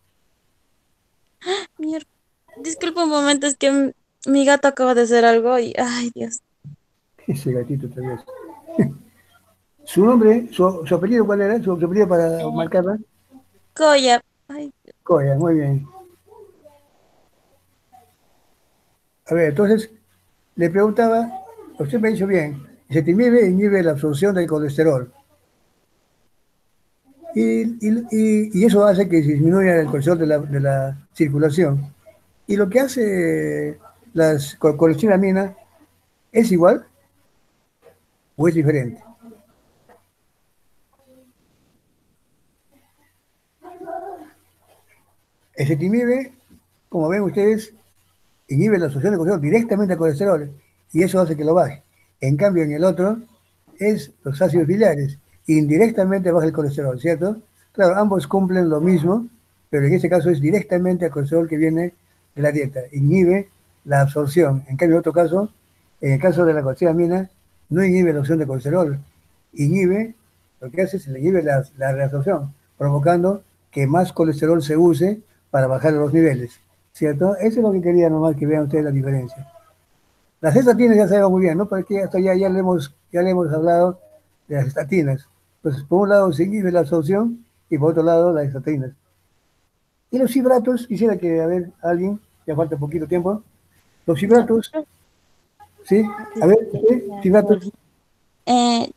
Speaker 3: Mier- Disculpa un momento, es que m- mi gato acaba de hacer algo y, ay, Dios.
Speaker 1: Ese gatito tal vez. Su nombre, su, su apellido, ¿cuál era? Su, su apellido para
Speaker 3: Eh,
Speaker 1: marcarla.
Speaker 3: Koya. Ay,
Speaker 1: Coya, muy bien. A ver, entonces, le preguntaba, usted me ha dicho bien, ezetimibe inhibe la absorción del colesterol. Y, y- y- y eso hace que disminuya el colesterol de la, de la circulación. Y lo que hace las co- colestiramina es igual o es diferente. Ezetimibe, como ven ustedes, inhibe la absorción del colesterol directamente al colesterol y eso hace que lo baje. En cambio, en el otro es los ácidos biliares, indirectamente baja el colesterol, ¿cierto? Claro, ambos cumplen lo mismo, pero en este caso es directamente al colesterol que viene de la dieta, inhibe la absorción. En cambio, en otro caso, en el caso de la colestiramina, no inhibe la absorción de colesterol, inhibe, lo que hace es le inhibe la, la reabsorción, provocando que más colesterol se use para bajar los niveles. ¿Cierto? Eso es lo que quería nomás que vean ustedes la diferencia. Las estatinas ya sabemos muy bien, ¿no? Porque hasta ya, ya, le hemos, ya le hemos hablado de las estatinas. Entonces, por un lado se inhibe la absorción y por otro lado las estatinas. Y los fibratos, quisiera que, a ver, alguien, ya falta poquito tiempo, los
Speaker 8: Ya,
Speaker 1: fibratos, ¿sí? A ver, ¿sí?
Speaker 8: ya,
Speaker 1: Fibratos,
Speaker 8: eh,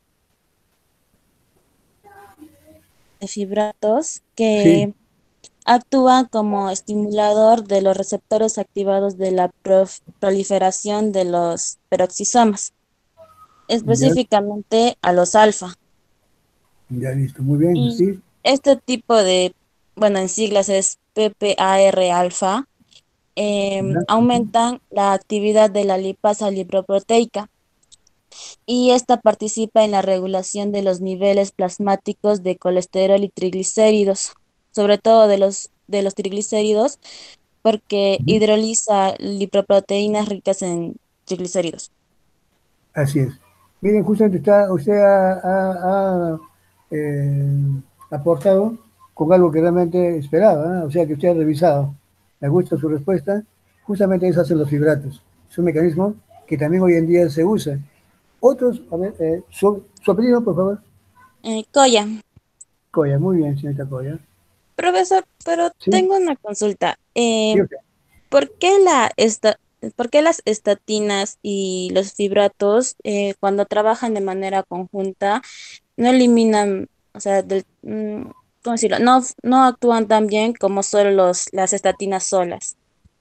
Speaker 8: de fibratos
Speaker 1: sí,
Speaker 8: que actúan como estimulador de los receptores activados de la prof- proliferación de los peroxisomas,
Speaker 1: ya,
Speaker 8: específicamente a los alfa.
Speaker 1: ya listo, muy bien,
Speaker 8: Y
Speaker 1: sí,
Speaker 8: este tipo de, bueno, en siglas es P P A R alfa, em,
Speaker 1: ya,
Speaker 8: aumentan la actividad de la lipasa lipoproteica y esta participa en la regulación de los niveles plasmáticos de colesterol y triglicéridos, sobre todo de los, de los triglicéridos, porque hidroliza lipoproteínas ricas en triglicéridos.
Speaker 1: así es. Miren, justamente está, usted ha, ha- ha, eh, aportado con algo que realmente esperaba, ¿eh? O sea, que usted ha revisado. Me gusta su respuesta. Justamente eso hacen los fibratos. Es un mecanismo que también hoy en día se usa. Otros, a ver, eh, su, su apellido, por favor.
Speaker 8: Eh, Coya,
Speaker 1: Coya, muy bien, señorita Coya.
Speaker 8: profesor, pero
Speaker 1: Sí,
Speaker 8: tengo una consulta. Eh,
Speaker 1: sí,
Speaker 8: ¿por qué la esta, por qué las estatinas y los fibratos, eh, cuando trabajan de manera conjunta, no eliminan, o sea, del, mm, ¿cómo decirlo? No, no actúan tan bien como solo los, las estatinas solas?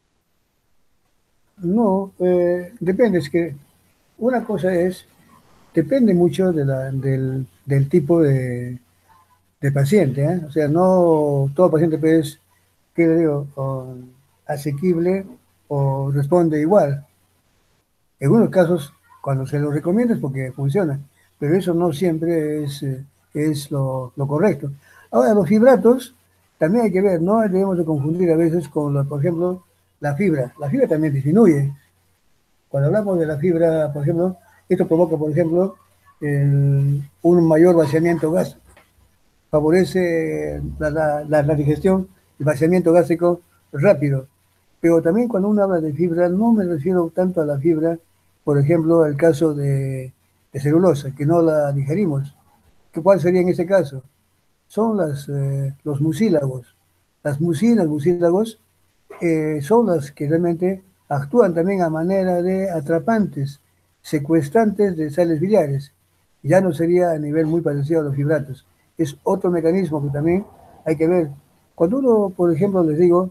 Speaker 1: no, eh, depende, es que una cosa es, depende mucho de la, del, del tipo de, de paciente, ¿eh? O sea, no todo paciente pues, es, ¿qué le digo? O asequible o responde igual. En algunos casos, cuando se lo recomienda es porque funciona, pero eso no siempre es, eh, es lo, lo correcto. Ahora, los fibratos también hay que ver, no debemos de confundir a veces con, la- por ejemplo, la fibra. La fibra también disminuye. Cuando hablamos de la fibra, por ejemplo, esto provoca, por ejemplo, el- un mayor vaciamiento gástrico, favorece la, la- la- la digestión, el vaciamiento gástrico rápido. Pero también cuando uno habla de fibra, no me refiero tanto a la fibra, por ejemplo, el caso de, de celulosa, que no la digerimos. ¿Qué- ¿Cuál sería en ese caso? Son las, eh, los mucílagos. Las mucinas, mucílagos, eh, son las que realmente actúan también a manera de atrapantes, secuestrantes de sales biliares. Ya no sería a nivel muy parecido a los fibratos. Es otro mecanismo que también hay que ver. Cuando uno, por ejemplo, les digo,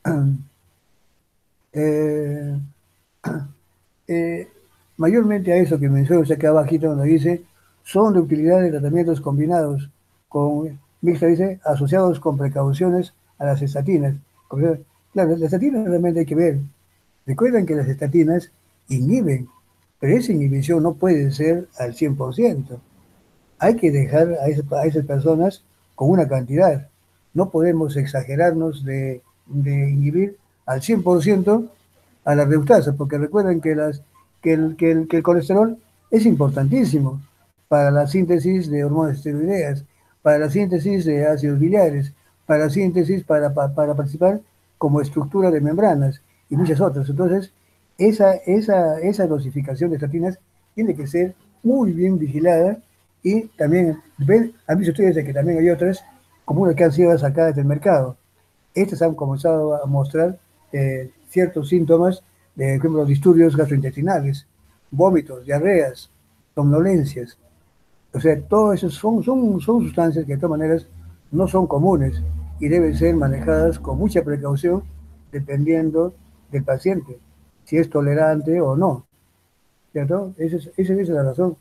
Speaker 1: eh, eh, mayormente a eso que menciono acá abajito donde dice, son de utilidad de tratamientos combinados con, mixta dice, asociados con precauciones a las estatinas. Como- Claro, las estatinas realmente hay que ver. Recuerden que las estatinas inhiben, pero esa inhibición no puede ser al cien por ciento. Hay que dejar a esas, a esas personas con una cantidad. No podemos exagerarnos de, de inhibir al cien por ciento a la reductasa, porque recuerden que, las, que, el, que, el, que el colesterol es importantísimo para la síntesis de hormonas esteroideas, para la síntesis de ácidos biliares, para la síntesis para, para, para participar como estructura de membranas y muchas otras. Entonces, esa, esa, esa dosificación de estatinas tiene que ser muy bien vigilada y también, ven, han visto ustedes de que también hay otras, como unas que han sido sacadas del mercado. Estas han comenzado a mostrar eh, ciertos síntomas, de, por ejemplo, disturbios gastrointestinales, vómitos, diarreas, somnolencias. O sea, todo eso son, son, son sustancias que de todas maneras no son comunes y deben ser manejadas con mucha precaución dependiendo del paciente, si es tolerante o no. ¿Cierto? Esa es, esa es la razón.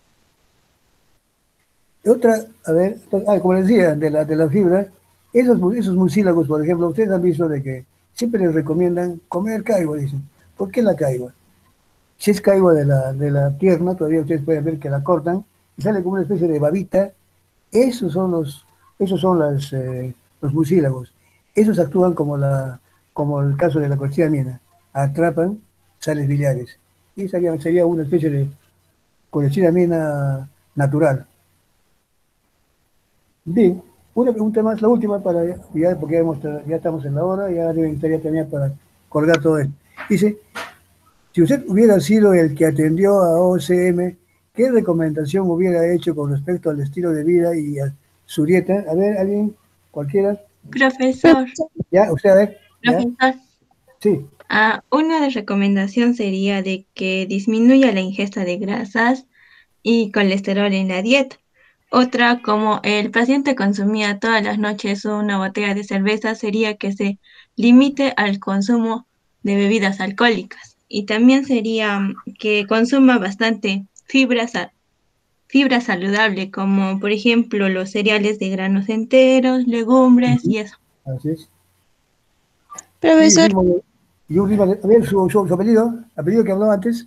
Speaker 1: Otra, a ver, ah, como les decía, de la, de la fibra, esos, esos mucílagos, por ejemplo, ustedes han visto de que siempre les recomiendan comer caigua, dicen. ¿Por qué la caigua? Si es caigua de la, de la pierna, todavía ustedes pueden ver que la cortan y sale como una especie de babita. Esos son los, esos son las, eh, los mucílagos. Esos actúan como, la, como el caso de la cochiamina. Atrapan sales biliares. Y sería, sería una especie de cochiamina natural. Bien, una pregunta más, la última, para ya, porque ya, hemos, ya estamos en la hora, ya deben estar ya también para colgar todo esto. Dice, si usted hubiera sido el que atendió a O C M, ¿qué recomendación hubiera hecho con respecto al estilo de vida y a su dieta? A ver, alguien, cualquiera.
Speaker 9: Profesor,
Speaker 1: Ya, usted, a ver. ¿Ya?
Speaker 9: profesor,
Speaker 1: Sí,
Speaker 9: ah, una recomendación sería de que disminuya la ingesta de grasas y colesterol en la dieta. Otra, como el paciente consumía todas las noches una botella de cerveza, sería que se limite al consumo de bebidas alcohólicas. Y también sería mm, que consuma bastante fibra, sa- fibra saludable, como por ejemplo los cereales de granos enteros, legumbres
Speaker 1: ujú,
Speaker 9: y eso.
Speaker 1: así es. Y,
Speaker 3: Profesor,
Speaker 1: último, y último, a ver, su, su, su apellido, apellido que hablaba antes.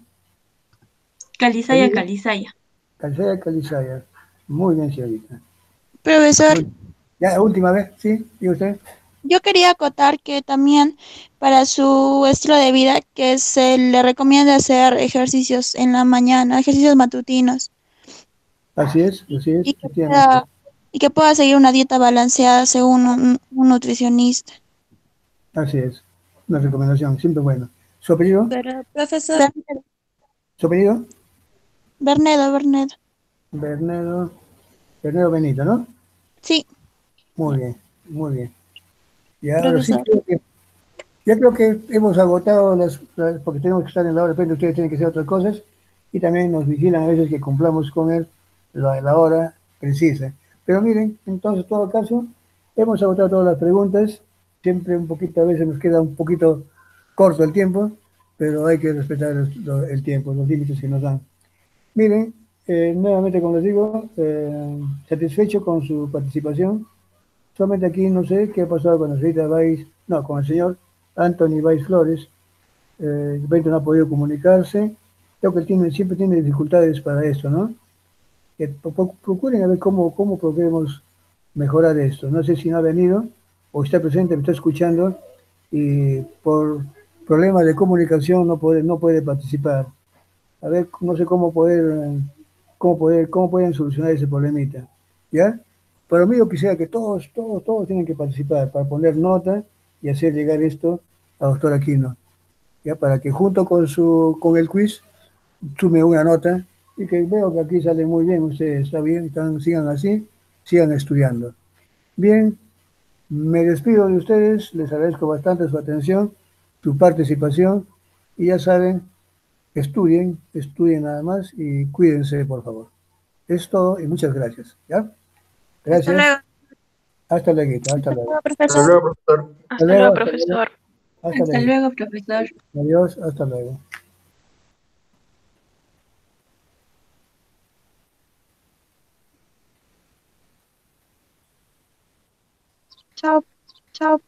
Speaker 9: Calizaya,
Speaker 1: Apellido,
Speaker 9: calizaya.
Speaker 1: Calzaya Calizaya. Muy bien, señorita.
Speaker 3: profesor,
Speaker 1: Muy bien. Ya, última vez, ¿sí? ¿Y usted?
Speaker 3: yo quería acotar que también para su estilo de vida que se le recomienda hacer ejercicios en la mañana, ejercicios matutinos,
Speaker 1: Así es, así es,
Speaker 3: y que
Speaker 1: efectivamente.
Speaker 3: pueda, y que pueda seguir una dieta balanceada según un, un nutricionista.
Speaker 1: Así es. Una recomendación, siempre bueno. ¿Su apellido?
Speaker 8: Pero, profesor,
Speaker 3: Bernedo,
Speaker 1: ¿Su apellido?
Speaker 3: Bernedo, Bernedo.
Speaker 1: Bernardo, Bernardo Benito, ¿no?
Speaker 3: Sí,
Speaker 1: Muy bien, muy bien. Ya, ahora sí
Speaker 8: profesor,
Speaker 1: creo que, ya creo que hemos agotado las, las- porque tenemos que estar en la hora, de repente ustedes tienen que hacer otras cosas y también nos vigilan a veces que cumplamos con el, la, la hora precisa. Pero miren, entonces, en todo caso, hemos agotado todas las preguntas, siempre un poquito, a veces nos queda un poquito corto el tiempo, pero hay que respetar el, lo- el tiempo, los límites que nos dan. Miren, eh, nuevamente, como les digo, eh, satisfecho con su participación. Solamente aquí no sé qué ha pasado con la señorita Vais, no, con el señor Anthony Vais Flores. Eh, de repente no ha podido comunicarse. Creo que tiene, siempre tiene dificultades para esto, ¿no? Que pro- pro- procuren a ver cómo, cómo podemos mejorar esto. No sé si no ha venido o está presente, me está escuchando y por problemas de comunicación no puede, no puede participar. A ver, no sé cómo poder, eh, cómo poder, cómo pueden solucionar ese problemita, ¿ya? Pero mí yo quisiera que todos, todos, todos tienen que participar para poner nota y hacer llegar esto a doctor Aquino, ¿ya? Para que junto con su, con el quiz sume una nota y que veo que aquí sale muy bien, ustedes, está bien, están, sigan así, sigan estudiando. Bien, me despido de ustedes, les agradezco bastante su atención, su participación y ya saben, estudien, estudien nada más y cuídense, por favor. Es todo y muchas gracias. ¿Ya?
Speaker 3: hasta
Speaker 1: Gracias.
Speaker 3: luego.
Speaker 1: Hasta luego. Hasta
Speaker 3: Hasta
Speaker 1: luego.
Speaker 3: luego,
Speaker 4: Hasta
Speaker 3: profesor.
Speaker 4: luego, profesor.
Speaker 1: Hasta
Speaker 5: Hasta
Speaker 1: luego.
Speaker 5: luego,
Speaker 1: Hasta luego.
Speaker 5: profesor.
Speaker 1: Hasta
Speaker 9: Hasta
Speaker 1: luego.
Speaker 9: luego, profesor.
Speaker 1: Adiós. Hasta luego.
Speaker 3: Chao, chao.